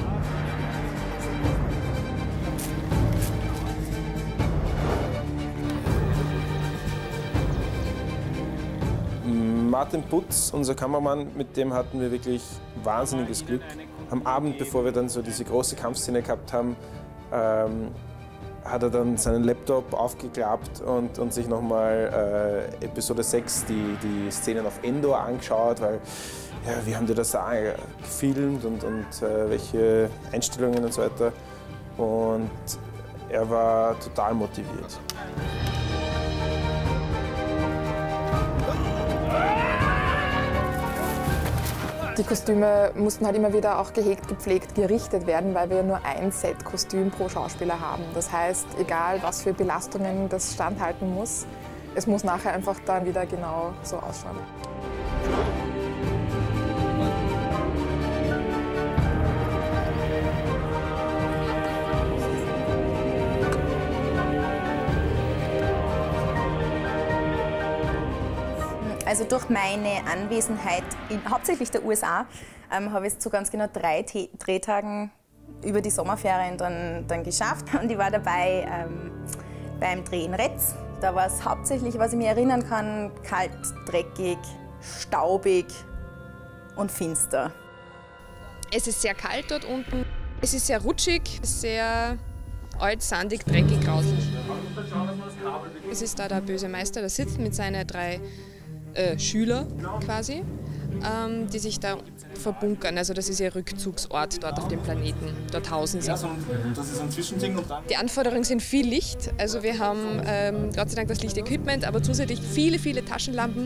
Martin Putz, unser Kameramann, mit dem hatten wir wirklich wahnsinniges Glück. Am Abend, bevor wir dann so diese große Kampfszene gehabt haben, hat er dann seinen Laptop aufgeklappt und sich nochmal Episode 6, die Szenen auf Endor angeschaut, weil ja, wie haben die das da gefilmt und welche Einstellungen und so weiter. Und er war total motiviert. Die Kostüme mussten halt immer wieder auch gehegt, gepflegt, gerichtet werden, weil wir nur ein Set Kostüm pro Schauspieler haben. Das heißt, egal was für Belastungen das standhalten muss, Es muss nachher einfach dann wieder genau so ausschauen. Also durch meine Anwesenheit in hauptsächlich der USA habe ich es zu ganz genau 3 Drehtagen über die Sommerferien dann geschafft. Und ich war dabei beim Dreh in Retz. Da war es hauptsächlich, was ich mich erinnern kann, kalt, dreckig, staubig und finster. Es ist sehr kalt dort unten. Es ist sehr rutschig, sehr alt, sandig, dreckig, grauslich. Es ist da der böse Meister, der sitzt mit seinen 3 Schüler quasi, die sich da verbunkern. Also das ist ihr Rückzugsort dort auf dem Planeten. Dort hausen sie. Das ist ein Zwischending. Die Anforderungen sind viel Licht. Also wir haben Gott sei Dank das Lichtequipment, aber zusätzlich viele, viele Taschenlampen.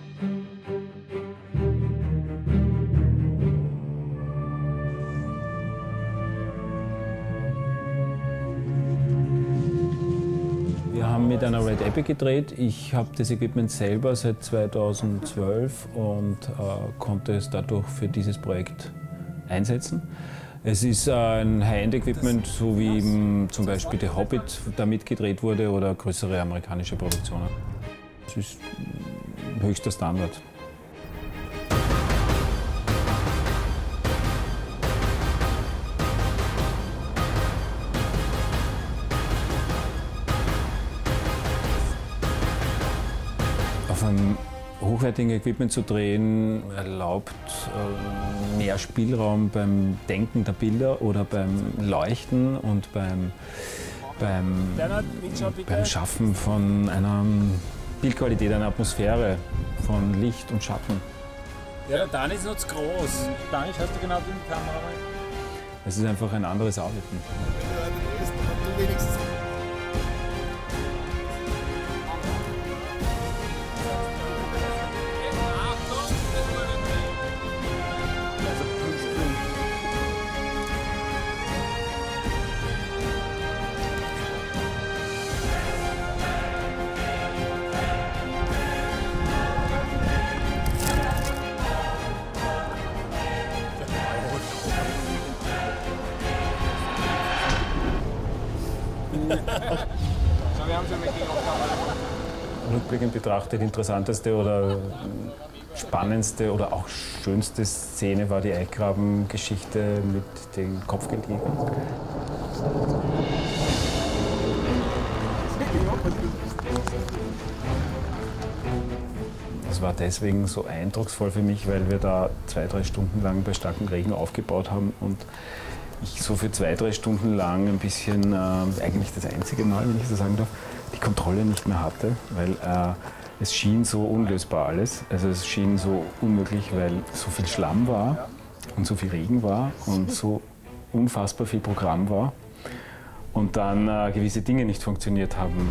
Wir haben mit einer Red Epic gedreht. Ich habe das Equipment selber seit 2012 und konnte es dadurch für dieses Projekt einsetzen. Es ist ein High-End-Equipment, so wie zum Beispiel The Hobbit damit gedreht wurde oder größere amerikanische Produktionen. Es ist höchster Standard. Auf einem hochwertigen Equipment zu drehen erlaubt mehr Spielraum beim Denken der Bilder oder beim Leuchten und beim Schaffen von einer Bildqualität, einer Atmosphäre, von Licht und Schatten. Ja, der Dani ist noch zu groß. Dani, schaust du genau in die Kamera rein? Es ist einfach ein anderes Arbeiten. Du wenigstens. Rückblickend betrachtet, interessanteste oder spannendste oder auch schönste Szene war die Eichgraben-Geschichte mit den Kopfgeldjägern. Das war deswegen so eindrucksvoll für mich, weil wir da 2-3 Stunden lang bei starkem Regen aufgebaut haben und ich so für 2-3 Stunden lang ein bisschen, eigentlich das einzige Mal, wenn ich so sagen darf, die Kontrolle nicht mehr hatte, weil es schien so unlösbar alles. Also es schien so unmöglich, weil so viel Schlamm war und so viel Regen war und so unfassbar viel Programm war und dann gewisse Dinge nicht funktioniert haben.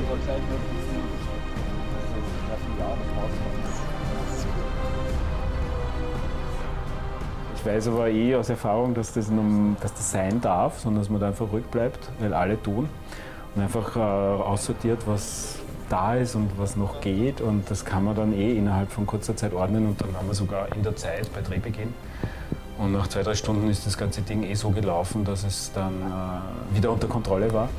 Ich weiß aber aus Erfahrung, dass das sein darf, sondern dass man da einfach ruhig bleibt, weil alle tun. Und einfach aussortiert, was da ist und was noch geht. Und das kann man dann innerhalb von kurzer Zeit ordnen. Und dann haben wir sogar in der Zeit bei Drehbeginn. Und nach 2-3 Stunden ist das ganze Ding so gelaufen, dass es dann wieder unter Kontrolle war.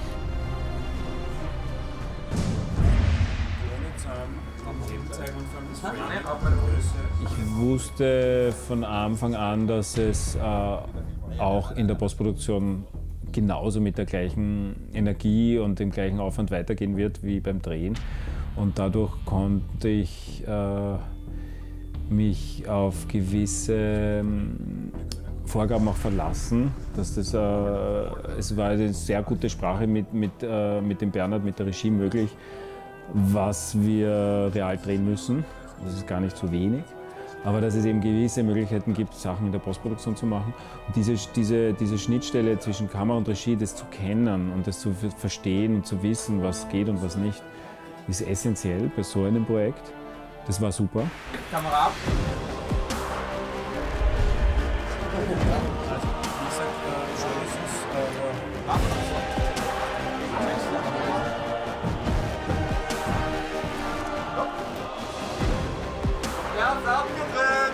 Ich wusste von Anfang an, dass es auch in der Postproduktion genauso mit der gleichen Energie und dem gleichen Aufwand weitergehen wird wie beim Drehen. Und dadurch konnte ich mich auf gewisse Vorgaben auch verlassen. Dass das, es war eine sehr gute Sprache mit dem Bernhard, mit der Regie möglich, was wir real drehen müssen. Das ist gar nicht so wenig. Aber dass es eben gewisse Möglichkeiten gibt, Sachen in der Postproduktion zu machen. Und diese Schnittstelle zwischen Kamera und Regie, das zu kennen und das zu verstehen und zu wissen, was geht und was nicht, ist essentiell bei so einem Projekt. Das war super. Kamera ab. hab's abgedreht!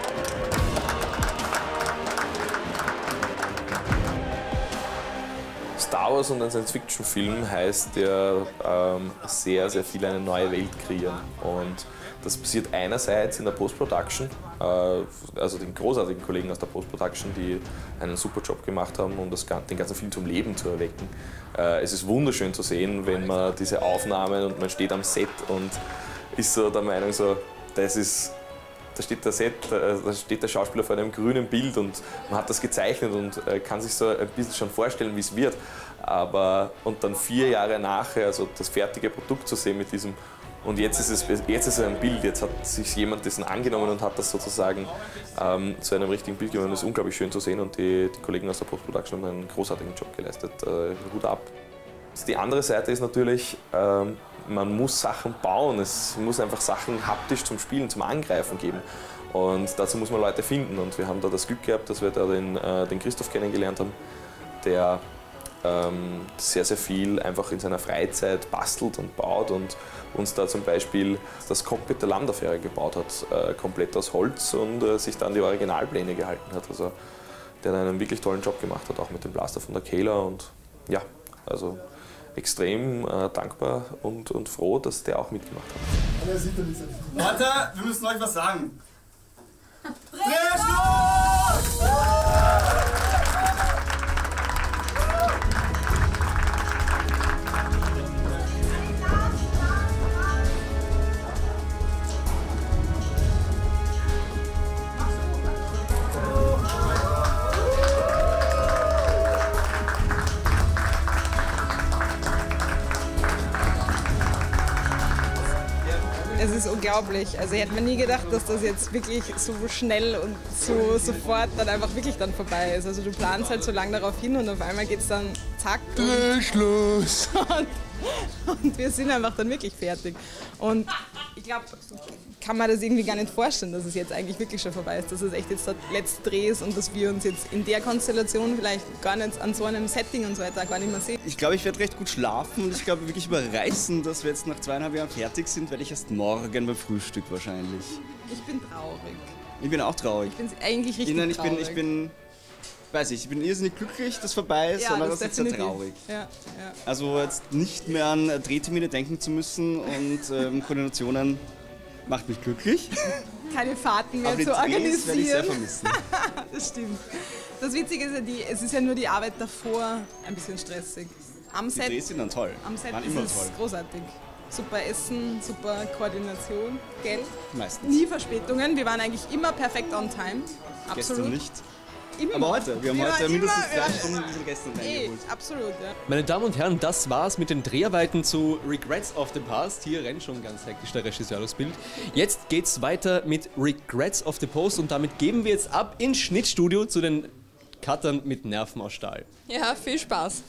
Star Wars und ein Science-Fiction-Film heißt ja sehr, sehr viel eine neue Welt kreieren. Und das passiert einerseits in der Post-Production, also den großartigen Kollegen aus der Post-Production, die einen super Job gemacht haben, um den ganzen Film zum Leben zu erwecken. Es ist wunderschön zu sehen, wenn man diese Aufnahmen und man steht am Set und ist so der Meinung, so, da steht der Schauspieler vor einem grünen Bild und man hat das gezeichnet und kann sich so ein bisschen schon vorstellen, wie es wird. Und dann 4 Jahre nachher also das fertige Produkt zu sehen mit diesem. Und jetzt ist es ein Bild, jetzt hat sich jemand dessen angenommen und hat das sozusagen zu einem richtigen Bild gemacht. Das ist unglaublich schön zu sehen und die Kollegen aus der Post-Production haben einen großartigen Job geleistet. Hut ab. Die andere Seite ist natürlich, man muss Sachen bauen, es muss einfach Sachen haptisch zum Spielen, zum Angreifen geben. Und dazu muss man Leute finden. Und wir haben da das Glück gehabt, dass wir da den Christoph kennengelernt haben, der sehr, sehr viel einfach in seiner Freizeit bastelt und baut und uns da zum Beispiel das Cockpit der Lambda-Fähre gebaut hat, komplett aus Holz und sich dann die Originalpläne gehalten hat. Also der einen wirklich tollen Job gemacht hat, auch mit dem Blaster von der Kayla und ja, also extrem dankbar und froh, dass der auch mitgemacht hat. Leute, wir müssen euch was sagen. Drehschluss! Es ist unglaublich. Also ich hätte mir nie gedacht, dass das jetzt wirklich so schnell und so sofort dann einfach wirklich dann vorbei ist. Also du planst halt so lange darauf hin und auf einmal geht es dann zack. Schluss! Und wir sind einfach dann wirklich fertig. Und ich glaube, kann man das irgendwie gar nicht vorstellen, dass es jetzt eigentlich wirklich schon vorbei ist, dass es echt jetzt der letzte Dreh ist und dass wir uns jetzt in der Konstellation vielleicht gar nicht an so einem Setting und so weiter gar nicht mehr sehen. Ich glaube, ich werde recht gut schlafen und ich glaube wirklich überreißen, dass wir jetzt nach 2,5 Jahren fertig sind, werde ich erst morgen beim Frühstück wahrscheinlich. Ich bin traurig. Ich bin auch traurig. Ich bin eigentlich richtig traurig. Ich bin irrsinnig glücklich, dass vorbei ist, aber das ist sehr traurig. Ja. Also jetzt nicht mehr an Drehtermine denken zu müssen und Koordinationen macht mich glücklich. Keine Fahrten mehr aber zu organisieren. organisieren. Werde ich sehr vermissen. Das stimmt. Das Witzige ist ja, es ist ja nur die Arbeit davor ein bisschen stressig. Am Set, die Drehs sind dann toll. Am Set waren ist immer es toll. Großartig. Super Essen, super Koordination, Geld. Meistens. Nie Verspätungen. Wir waren eigentlich immer perfekt on time. Absolut. Gestern nicht. Immer. Aber heute. Wir haben heute mindestens 3 Stunden diesen Gästen reingeholt. Absolut, ja. Meine Damen und Herren, das war's mit den Dreharbeiten zu Regrets of the Past. Hier rennt schon ganz hektisch der Regisseur durchs Bild. Jetzt geht's weiter mit Regrets of the Post und damit geben wir jetzt ab ins Schnittstudio zu den Cuttern mit Nerven aus Stahl. Ja, viel Spaß.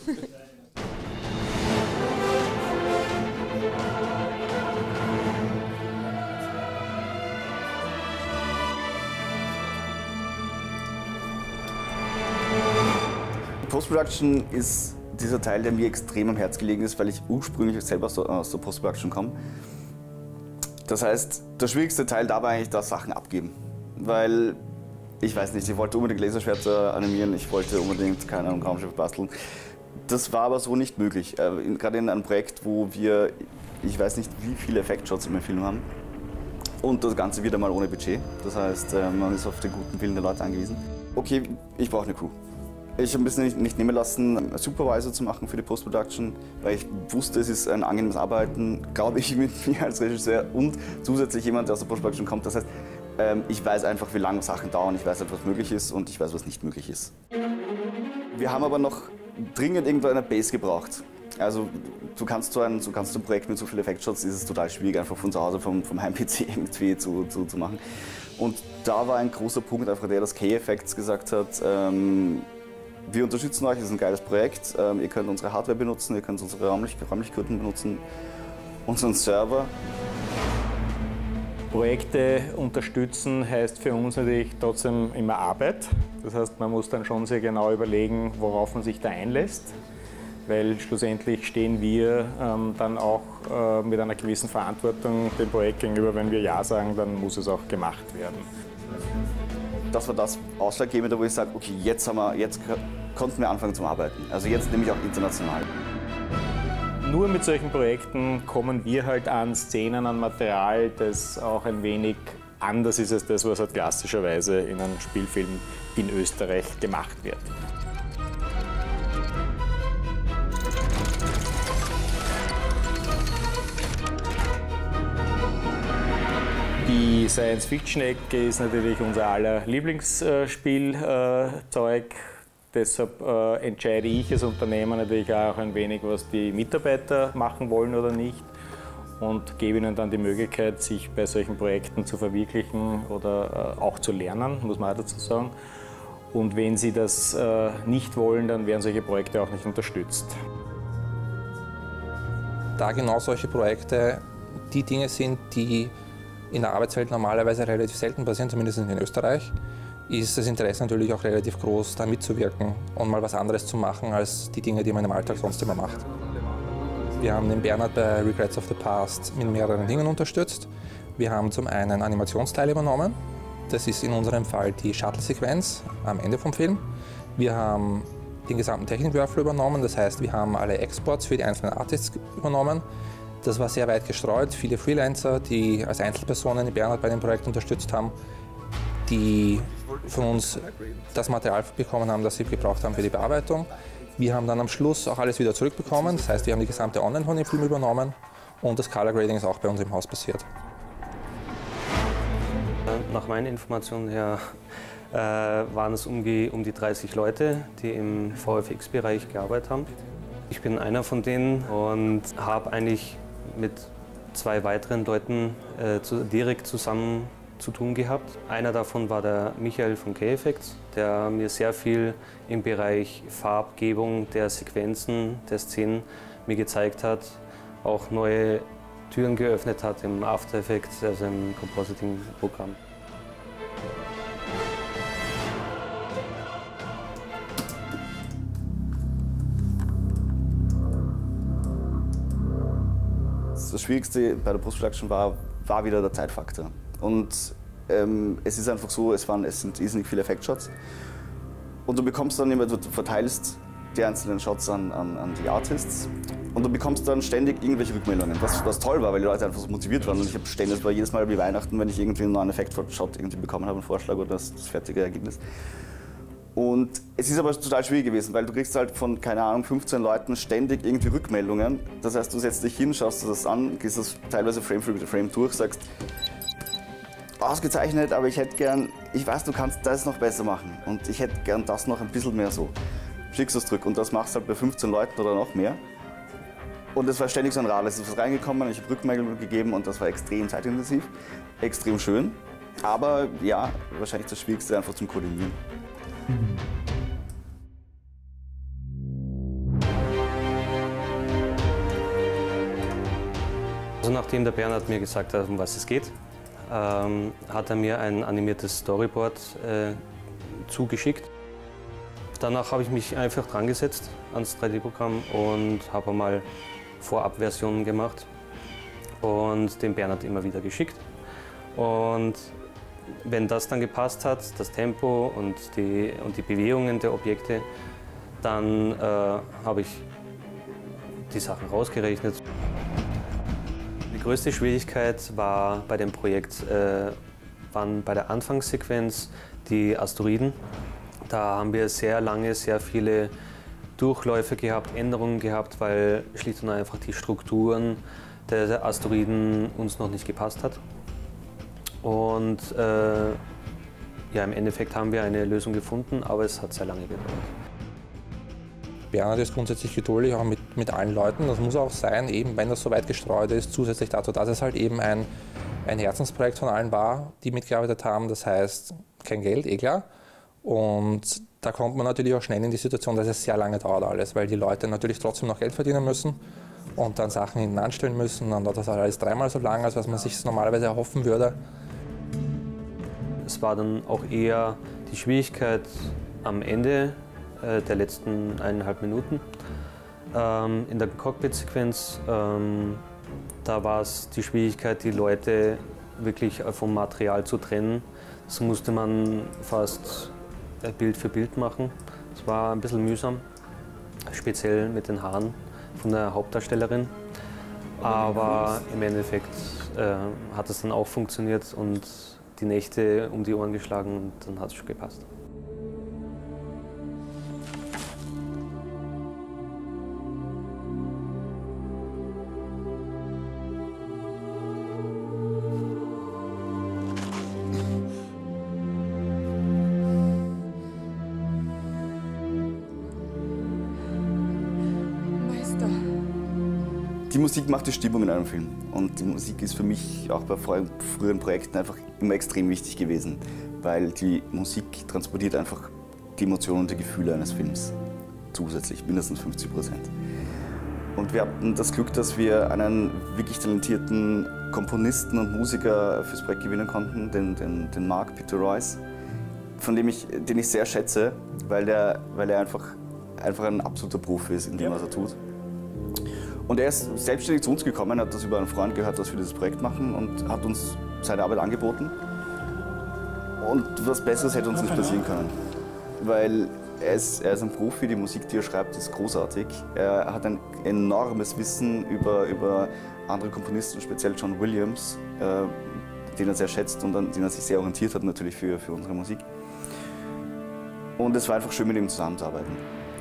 Post-Production ist dieser Teil, der mir extrem am Herz gelegen ist, weil ich ursprünglich selber aus der Post-Production komme. Das heißt, der schwierigste Teil da war eigentlich das Sachen abgeben. Weil, ich weiß nicht, ich wollte unbedingt Laserschwerter animieren, ich wollte unbedingt, keine Ahnung, Raumschiffe basteln. Das war aber so nicht möglich. Gerade in einem Projekt, wo wir, ich weiß nicht, wie viele Effektshots im Film haben. Und das Ganze wieder mal ohne Budget. Das heißt, man ist auf den guten Willen der Leute angewiesen. Okay, ich brauche eine Crew. Ich habe ein bisschen nicht nehmen lassen, einen Supervisor zu machen für die Post-Production, weil ich wusste, es ist ein angenehmes Arbeiten, glaube ich, mit mir als Regisseur und zusätzlich jemand, der aus der Post-Production kommt. Das heißt, ich weiß einfach, wie lange Sachen dauern, ich weiß einfach, was möglich ist und ich weiß, was nicht möglich ist. Wir haben aber noch dringend irgendwo eine Base gebraucht. Also du kannst so ein Projekt mit so vielen Effektshots, ist es total schwierig, einfach von zu Hause vom Heim-PC irgendwie zu machen. Und da war ein großer Punkt einfach der, dass K-Effects gesagt hat, wir unterstützen euch, es ist ein geiles Projekt, ihr könnt unsere Hardware benutzen, ihr könnt unsere Räumlichkeiten benutzen, unseren Server. Projekte unterstützen heißt für uns natürlich trotzdem immer Arbeit. Das heißt, man muss dann schon sehr genau überlegen, worauf man sich da einlässt. weil schlussendlich stehen wir dann auch mit einer gewissen Verantwortung dem Projekt gegenüber. Wenn wir Ja sagen, dann muss es auch gemacht werden. Das war das Ausschlaggebende, wo ich sage, okay, jetzt konnten wir anfangen zum Arbeiten. Also jetzt nämlich auch international. Nur mit solchen Projekten kommen wir halt an Szenen, an Material, das auch ein wenig anders ist als das, was halt klassischerweise in einem Spielfilm in Österreich gemacht wird. Die Science-Fiction-Ecke ist natürlich unser aller Lieblingsspielzeug. Deshalb entscheide ich als Unternehmer natürlich auch ein wenig, was die Mitarbeiter machen wollen oder nicht, und gebe ihnen dann die Möglichkeit, sich bei solchen Projekten zu verwirklichen oder auch zu lernen, muss man auch dazu sagen. Und wenn sie das nicht wollen, dann werden solche Projekte auch nicht unterstützt. Da genau solche Projekte die Dinge sind, die in der Arbeitswelt normalerweise relativ selten passieren, zumindest in Österreich, ist das Interesse natürlich auch relativ groß, da mitzuwirken und mal was anderes zu machen als die Dinge, die man im Alltag sonst immer macht. Wir haben den Bernhard bei Regrets of the Past mit mehreren Dingen unterstützt. Wir haben zum einen Animationsteile übernommen. Das ist in unserem Fall die Shuttle-Sequenz am Ende vom Film. Wir haben den gesamten Technikwürfel übernommen, das heißt, wir haben alle Exports für die einzelnen Artists übernommen. Das war sehr weit gestreut, viele Freelancer, die als Einzelpersonen den Bernhard bei dem Projekt unterstützt haben, die von uns das Material bekommen haben, das sie gebraucht haben für die Bearbeitung. Wir haben dann am Schluss auch alles wieder zurückbekommen, das heißt, wir haben die gesamte Online von dem Film übernommen und das Color Grading ist auch bei uns im Haus passiert. Nach meinen Informationen her waren es um die 30 Leute, die im VFX-Bereich gearbeitet haben. Ich bin einer von denen und habe eigentlich mit 2 weiteren Leuten direkt zusammen zu tun gehabt. Einer davon war der Michael von K-Effects, der mir sehr viel im Bereich Farbgebung der Sequenzen, der Szenen mir gezeigt hat, auch neue Türen geöffnet hat im After Effects, also im Compositing-Programm. Das Schwierigste bei der Post-Production war wieder der Zeitfaktor. Und es ist einfach so, es sind irrsinnig viele Effektshots. Und du bekommst dann immer, du verteilst die einzelnen Shots an die Artists. Und du bekommst dann ständig irgendwelche Rückmeldungen, was toll war, weil die Leute einfach so motiviert waren. Und ich habe ständig, das war jedes Mal wie Weihnachten, wenn ich irgendwie einen neuen Effekt-Shot irgendwie bekommen habe, einen Vorschlag oder das fertige Ergebnis. Und es ist aber total schwierig gewesen, weil du kriegst halt von, keine Ahnung, 15 Leuten ständig irgendwie Rückmeldungen. Das heißt, du setzt dich hin, schaust dir das an, gehst das teilweise Frame für Frame durch, sagst, ausgezeichnet, aber ich hätte gern, ich weiß, du kannst das noch besser machen und ich hätte gern das noch ein bisschen mehr so. Schickst das zurück und das machst du halt bei 15 Leuten oder noch mehr. Und es war ständig so ein Rad, es ist was reingekommen, ich habe Rückmeldungen gegeben und das war extrem zeitintensiv, extrem schön. Aber ja, wahrscheinlich das Schwierigste einfach zum Koordinieren. Also nachdem der Bernhard mir gesagt hat, um was es geht, hat er mir ein animiertes Storyboard zugeschickt. Danach habe ich mich einfach dran gesetzt ans 3D-Programm und habe mal Vorabversionen gemacht und den Bernhard immer wieder geschickt. Und wenn das dann gepasst hat, das Tempo und die Bewegungen der Objekte, dann habe ich die Sachen rausgerechnet. Die größte Schwierigkeit war bei dem Projekt, waren bei der Anfangssequenz die Asteroiden. Da haben wir sehr lange, sehr viele Durchläufe gehabt, Änderungen gehabt, weil schlicht und einfach die Strukturen der Asteroiden uns noch nicht gepasst hat. Und ja, im Endeffekt haben wir eine Lösung gefunden, aber es hat sehr lange gedauert. Bernhard ist grundsätzlich geduldig, auch mit allen Leuten. Das muss auch sein, eben wenn das so weit gestreut ist, zusätzlich dazu, dass es halt eben ein Herzensprojekt von allen war, die mitgearbeitet haben. Das heißt, kein Geld, eh klar. Und da kommt man natürlich auch schnell in die Situation, dass es sehr lange dauert alles, weil die Leute natürlich trotzdem noch Geld verdienen müssen und dann Sachen hinten anstellen müssen. Dann dauert das alles 3-mal so lang, als was man sich normalerweise erhoffen würde. Es war dann auch eher die Schwierigkeit am Ende der letzten 1,5 Minuten, In der Cockpit-Sequenz, da war es die Schwierigkeit, die Leute wirklich vom Material zu trennen. Das musste man fast Bild für Bild machen. Das war ein bisschen mühsam, speziell mit den Haaren von der Hauptdarstellerin. Aber im Endeffekt hat es dann auch funktioniert und die Nächte um die Ohren geschlagen und dann hat es schon gepasst. Die Musik macht die Stimmung in einem Film. Und die Musik ist für mich auch bei früheren Projekten einfach immer extrem wichtig gewesen, weil die Musik transportiert einfach die Emotionen und die Gefühle eines Films zusätzlich, mindestens 50%. Und wir hatten das Glück, dass wir einen wirklich talentierten Komponisten und Musiker fürs Projekt gewinnen konnten, den Mark Peter Royce, den ich sehr schätze, weil er einfach ein absoluter Profi ist in dem, was er tut. Und er ist selbstständig zu uns gekommen, hat das über einen Freund gehört, dass wir dieses Projekt machen und hat uns seine Arbeit angeboten. Und was Besseres hätte uns nicht passieren können, weil er ist ein Profi, die Musik, die er schreibt, ist großartig. Er hat ein enormes Wissen über andere Komponisten, speziell John Williams, den er sehr schätzt und an den er sich sehr orientiert hat natürlich für unsere Musik. Und es war einfach schön, mit ihm zusammenzuarbeiten.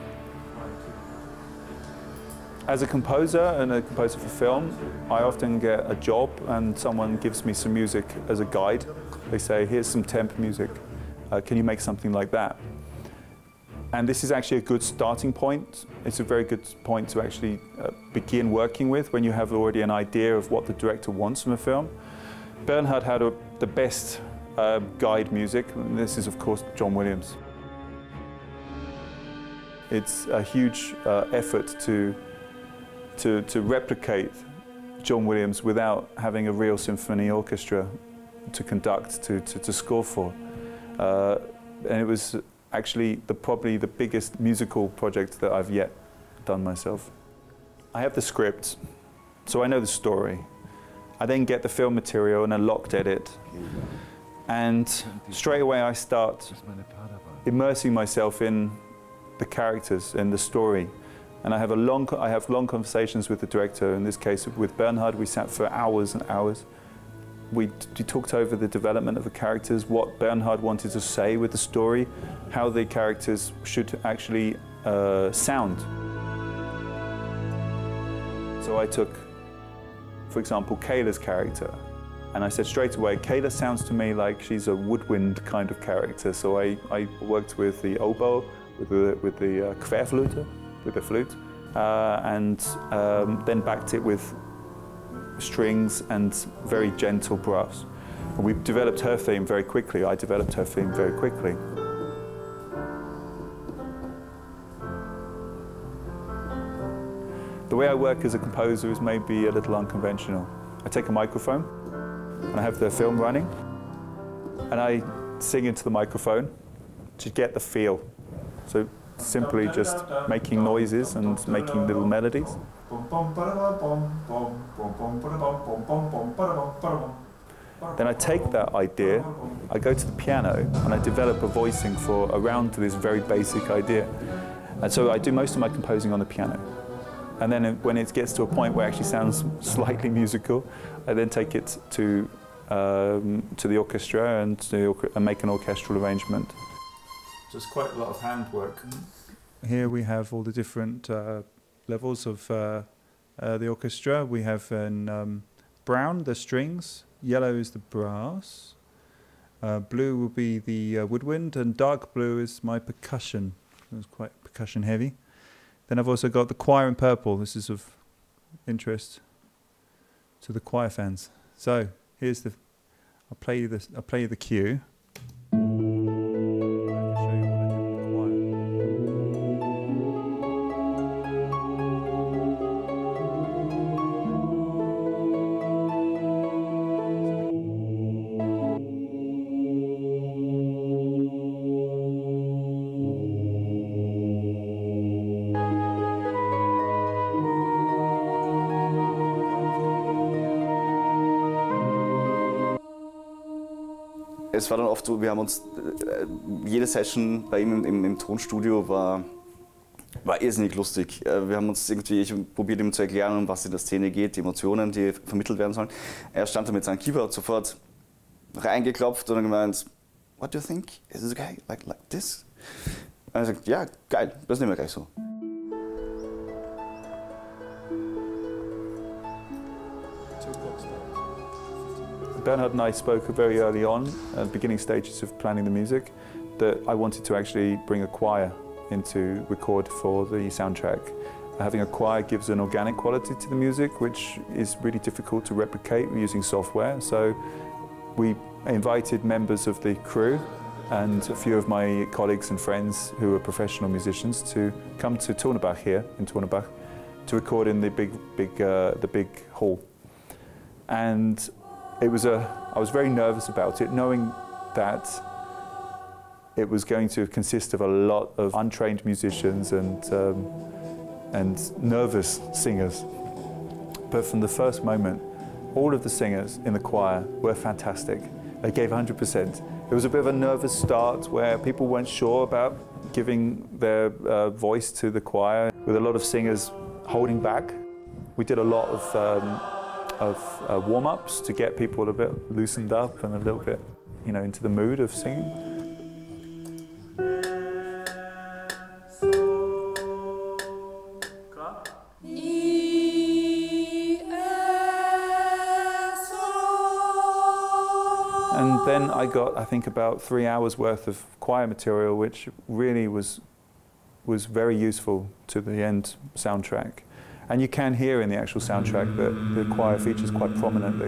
As a composer and a composer for film, I often get a job and someone gives me some music as a guide. They say, here's some temp music, can you make something like that? And this is actually a good starting point. It's a very good point to actually begin working with when you have already an idea of what the director wants from a film. Bernhard had the best guide music, and this is of course John Williams. It's a huge effort to replicate John Williams without having a real symphony orchestra to conduct, to score for. And it was actually probably the biggest musical project that I've yet done myself. I have the script, so I know the story. I then get the film material and a locked edit. And straight away I start immersing myself in the characters, in the story. And I have long conversations with the director. In this case, with Bernhard, we sat for hours and hours. We talked over the development of the characters, what Bernhard wanted to say with the story, how the characters should actually sound. So I took, for example, Kayla's character, and I said straight away, Kayla sounds to me like she's a woodwind kind of character. So I worked with the oboe, with the Querflöte, with the flute, and then backed it with strings and very gentle brass. And we developed her theme very quickly. I developed her theme very quickly. The way I work as a composer is maybe a little unconventional. I take a microphone and I have the film running and I sing into the microphone to get the feel. So simply just making noises and making little melodies. Then I take that idea, I go to the piano and I develop a voicing around this very basic idea. And so I do most of my composing on the piano. And then when it gets to a point where it actually sounds slightly musical, I then take it to the orchestra and make an orchestral arrangement. So it's quite a lot of handwork. Here we have all the different levels of the orchestra. We have in brown the strings, yellow is the brass, blue will be the woodwind, and dark blue is my percussion. It's quite percussion heavy. Then I've also got the choir in purple. This is of interest to the choir fans. So here's I'll play you the cue. es war dann oft so, wir haben uns, jede Session bei ihm im Tonstudio war irrsinnig lustig. Wir haben uns irgendwie, ich probiert ihm zu erklären, um was in der Szene geht, die Emotionen, die vermittelt werden sollen. Er stand da mit seinem Keyboard sofort reingeklopft und dann gemeint, what do you think? Is it okay? Like this? Und er sagt, ja, geil, das nehmen wir gleich so. Bernhard and I spoke very early on, at the beginning stages of planning the music, that I wanted to actually bring a choir in to record for the soundtrack. Having a choir gives an organic quality to the music, which is really difficult to replicate using software. So we invited members of the crew and a few of my colleagues and friends who are professional musicians to come to Tornabach here in Tornabach to record in the big hall. And I was very nervous about it, knowing that it was going to consist of a lot of untrained musicians and nervous singers. But from the first moment, all of the singers in the choir were fantastic. They gave 100%. It was a bit of a nervous start where people weren't sure about giving their voice to the choir, with a lot of singers holding back. We did a lot of warm-ups to get people a bit loosened up and a little bit, into the mood of singing. And then I got, I think, about 3 hours worth of choir material, which really was very useful to the end soundtrack. And you can hear in the actual soundtrack that the choir features quite prominently.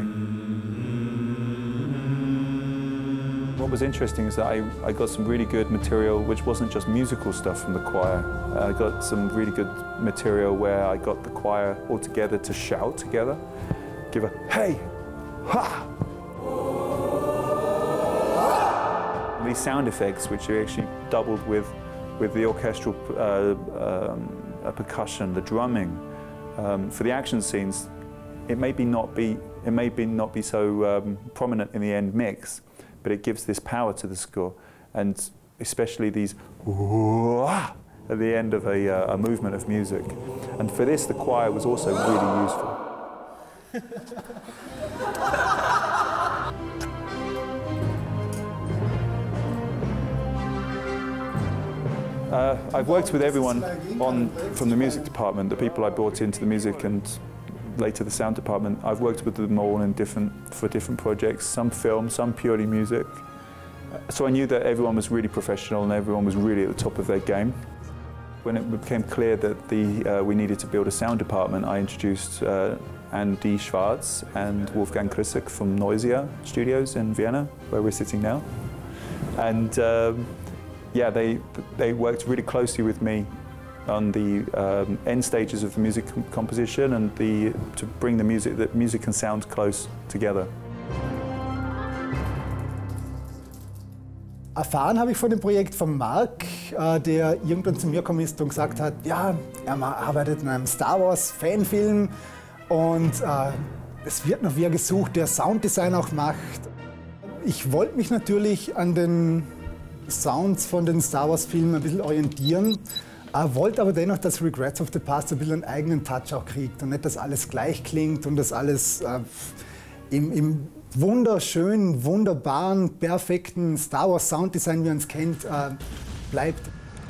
What was interesting is that I got some really good material which wasn't just musical stuff from the choir. I got some really good material where I got the choir all together to shout together, give a hey, ha! These sound effects, which are actually doubled with the orchestral percussion, the drumming. For the action scenes, it may not be so prominent in the end mix, but it gives this power to the score, and especially these at the end of a movement of music. And for this, the choir was also really useful. I've worked with everyone from the music department, the people I brought into the music and later the sound department. I've worked with them all for different projects, some film, some purely music. So I knew that everyone was really professional and everyone was really at the top of their game. When it became clear that we needed to build a sound department, I introduced Andy Schwarz and Wolfgang Krissek from Noisia Studios in Vienna, where we're sitting now. And yeah, they worked really closely with me on the end stages of the music composition and to bring the music and sound close together. Erfahren habe ich von dem Projekt von Mark, der irgendwann zu mir gekommen ist und gesagt hat, ja, er arbeitet in einem Star Wars Fanfilm und es wird noch wer gesucht, der Sounddesign auch macht. Ich wollte mich natürlich an den Sounds von den Star Wars Filmen ein bisschen orientieren, wollte aber dennoch, dass Regrets of the Past ein bisschen einen eigenen Touch auch kriegt und nicht, dass alles gleich klingt und dass alles im wunderschönen, wunderbaren, perfekten Star Wars Sounddesign, wie man es kennt, bleibt.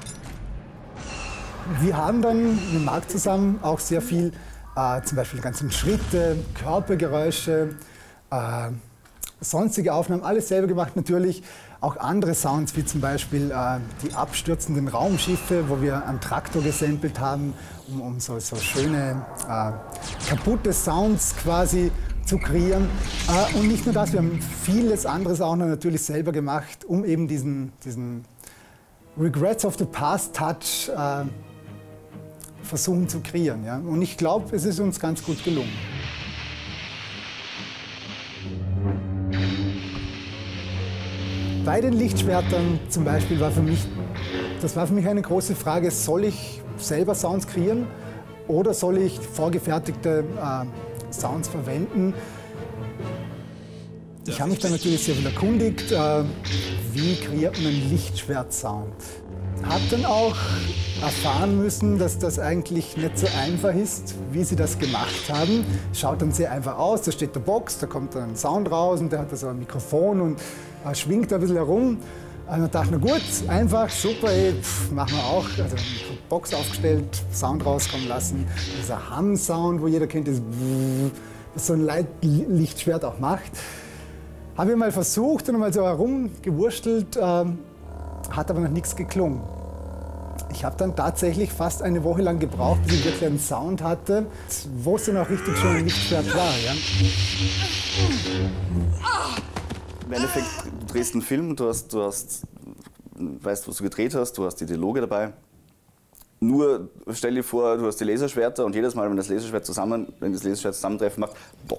Wir haben dann mit Marc zusammen auch sehr viel, zum Beispiel die ganzen Schritte, Körpergeräusche, sonstige Aufnahmen, alles selber gemacht natürlich. Auch andere Sounds, wie zum Beispiel die abstürzenden Raumschiffe, wo wir einen Traktor gesampelt haben, um so schöne, kaputte Sounds quasi zu kreieren. Und nicht nur das, wir haben vieles anderes auch noch natürlich selber gemacht, um eben diesen Regrets of the Past Touch versuchen zu kreieren. Ja? Und ich glaube, es ist uns ganz gut gelungen. Bei den Lichtschwertern zum Beispiel war für mich eine große Frage, soll ich selber Sounds kreieren oder soll ich vorgefertigte Sounds verwenden? Ich habe mich dann natürlich sehr viel erkundigt, wie kreiert man einen Lichtschwert-Sound. Habe dann auch erfahren müssen, dass das eigentlich nicht so einfach ist, wie sie das gemacht haben. Schaut dann sehr einfach aus, da steht eine Box, da kommt dann ein Sound raus und der hat da so ein Mikrofon und schwingt da ein bisschen herum. Und dann dachte ich, na gut, einfach, super, ey, machen wir auch. Also Box aufgestellt, Sound rauskommen lassen. Dieser Hum-Sound, wo jeder kennt, das so ein Lichtschwert auch macht. Habe ich mal versucht und mal so herumgewurstelt, hat aber noch nichts geklungen. Ich habe dann tatsächlich fast eine Woche lang gebraucht, bis ich wirklich einen Sound hatte, wo es dann auch richtig schön ein Lichtschwert war. Ja? Im Endeffekt, du drehst einen Film, du weißt, was du gedreht hast, du hast die Dialoge dabei. Nur stell dir vor, du hast die Laserschwerter und jedes Mal, wenn das Laserschwert zusammentreffen macht, doch.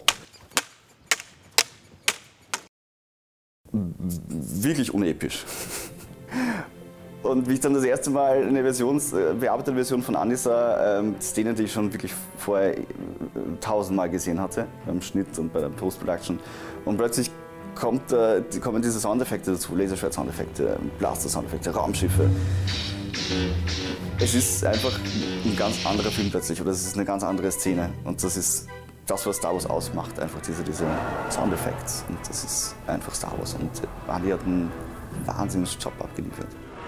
Wirklich unepisch. Und wie ich dann das erste Mal eine bearbeitete Version von Andi sah, Szenen, die ich schon wirklich vorher 1000-mal gesehen hatte, beim Schnitt und bei der Post-Production. Und plötzlich kommen diese Soundeffekte dazu, Laserschwert-Soundeffekte, Blaster-Soundeffekte, Raumschiffe. Es ist einfach ein ganz anderer Film plötzlich, oder es ist eine ganz andere Szene. Und das ist das, was Star Wars ausmacht, einfach diese Soundeffekte. Und das ist einfach Star Wars. Und Andi hat einen wahnsinnigen Job abgeliefert.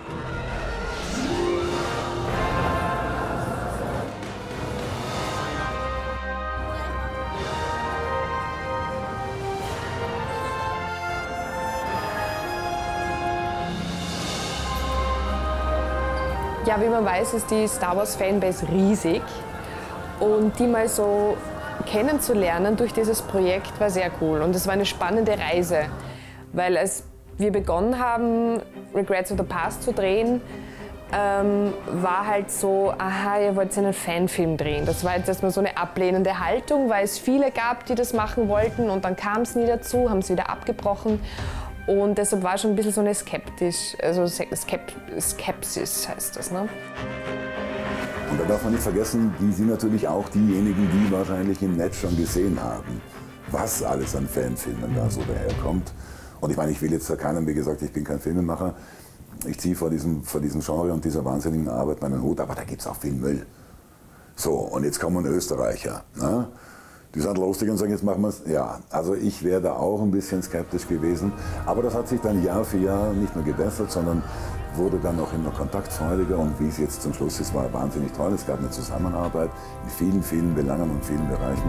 Ja, wie man weiß, ist die Star Wars Fanbase riesig und die mal so kennenzulernen durch dieses Projekt war sehr cool und es war eine spannende Reise, weil als wir begonnen haben, Regrets of the Past zu drehen, war halt so, aha, ihr wollt einen Fanfilm drehen. Das war jetzt erstmal so eine ablehnende Haltung, weil es viele gab, die das machen wollten und dann kam es nie dazu, haben es wieder abgebrochen. Und deshalb war schon ein bisschen so eine Skepsis heißt das. Ne? Und da darf man nicht vergessen, die sind natürlich auch diejenigen, die wahrscheinlich im Netz schon gesehen haben, was alles an Fanfilmen da so daherkommt. Und ich meine, ich will jetzt da keinem, wie gesagt, ich bin kein Filmemacher, ich ziehe vor diesem Genre und dieser wahnsinnigen Arbeit meinen Hut, aber da gibt es auch viel Müll. So, und jetzt kommen Österreicher. Ne? Die sind lustig und sagen, jetzt machen wir es. Ja, also ich wäre da auch ein bisschen skeptisch gewesen. Aber das hat sich dann Jahr für Jahr nicht nur gebessert, sondern wurde dann auch immer kontaktfreudiger. Und wie es jetzt zum Schluss ist, war wahnsinnig toll. Es gab eine Zusammenarbeit in vielen, vielen Belangen und vielen Bereichen.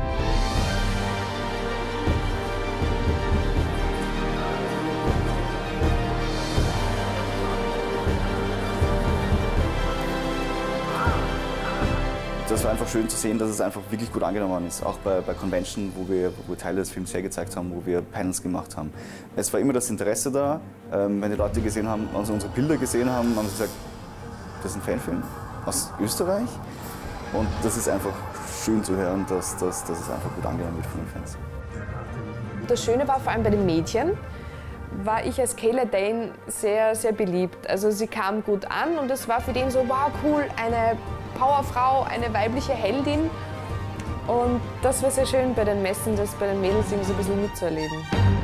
Das war einfach schön zu sehen, dass es einfach wirklich gut angenommen ist. Auch bei Convention, wo wir Teile des Films hergezeigt haben, wo wir Panels gemacht haben. Es war immer das Interesse da. Wenn die Leute gesehen haben, also unsere Bilder gesehen haben, haben sie gesagt, das ist ein Fanfilm aus Österreich. Und das ist einfach schön zu hören, dass es einfach gut angenommen wird von den Fans. Das Schöne war vor allem bei den Mädchen, war ich als Kayla Dane sehr, sehr beliebt. Also sie kam gut an und es war für den so, wow, cool, eine Powerfrau, eine weibliche Heldin. Und das war sehr schön bei den Messen, das bei den Mädels irgendwie so ein bisschen mitzuerleben.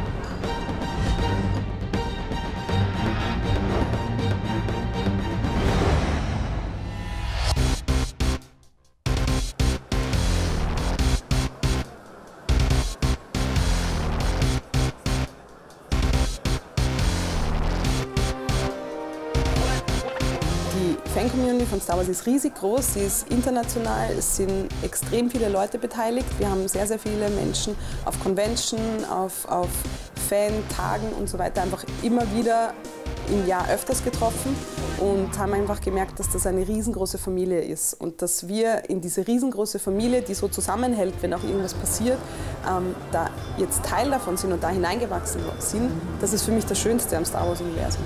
Die Fan-Community von Star Wars ist riesig groß, sie ist international, es sind extrem viele Leute beteiligt. Wir haben sehr, sehr viele Menschen auf Convention, auf Fan-Tagen und so weiter einfach immer wieder im Jahr öfters getroffen und haben einfach gemerkt, dass das eine riesengroße Familie ist und dass wir in diese riesengroße Familie, die so zusammenhält, wenn auch irgendwas passiert, da jetzt Teil davon sind und da hineingewachsen sind. Das ist für mich das Schönste am Star Wars-Universum.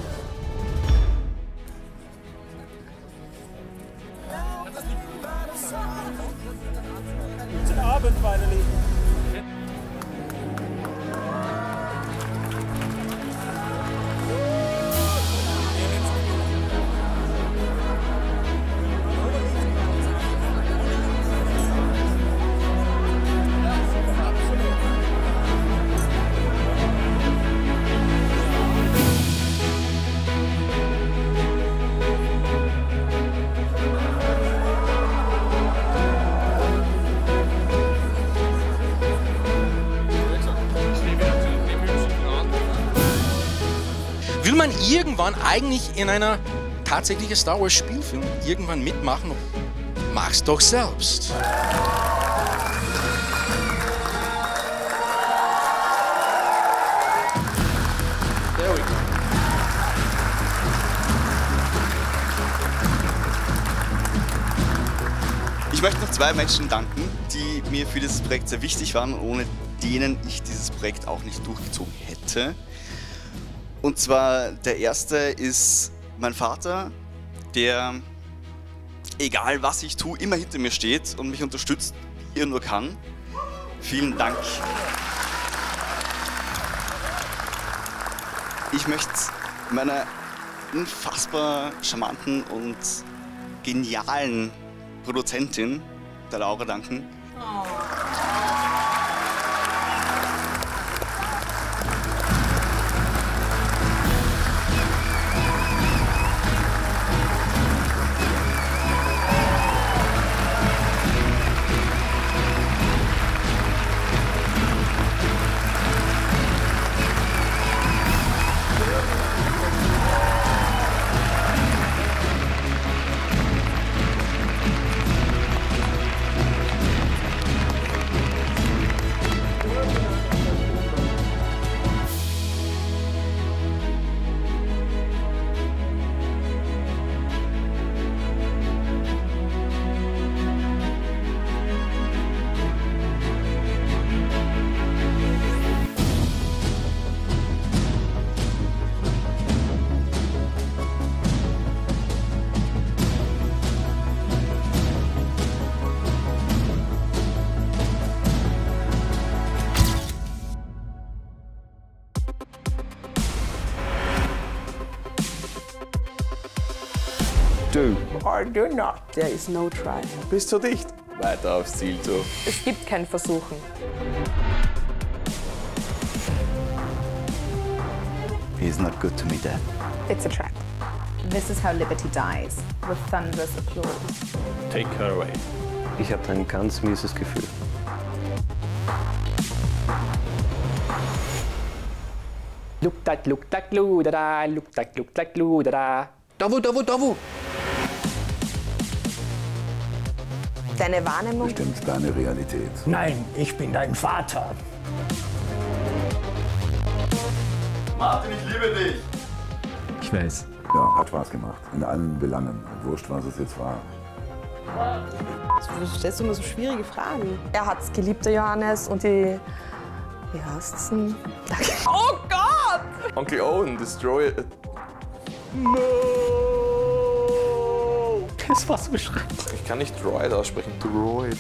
Guten Abend, meine Lieben. Will man irgendwann eigentlich in einer tatsächlichen Star Wars Spielfilm irgendwann mitmachen? Mach's doch selbst. There we go. Ich möchte noch 2 Menschen danken, die mir für dieses Projekt sehr wichtig waren und ohne denen ich dieses Projekt auch nicht durchgezogen hätte. Und zwar der erste ist mein Vater, der, egal was ich tue, immer hinter mir steht und mich unterstützt, wie er nur kann. Vielen Dank. Ich möchte meiner unfassbar charmanten und genialen Produzentin, der Laura, danken. Do. Or do not. There is no try. Bist zu dicht. Weiter aufs Ziel zu. Es gibt kein Versuchen. He's not good to me, Dad. It's a trap. This is how liberty dies, with thunderous applause. Take her away. Ich habe ein ganz mieses Gefühl. Look tak lu da da, look tak lu da da. Davu. Deine Wahrnehmung? Bestimmt deine Realität. Nein, ich bin dein Vater. Martin, ich liebe dich. Ich weiß. Ja, hat Spaß gemacht. In allen Belangen. Wurscht, was es jetzt war. Du stellst immer so schwierige Fragen. Er hat's geliebt, der Johannes, und die... Wie heißt es denn? Oh Gott! Onkel Owen, destroy it. No! Das war so schrecklich. Ich kann nicht Droid aussprechen, Droid.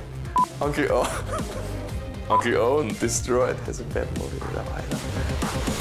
Onkel Owen destroyed has a bad movie.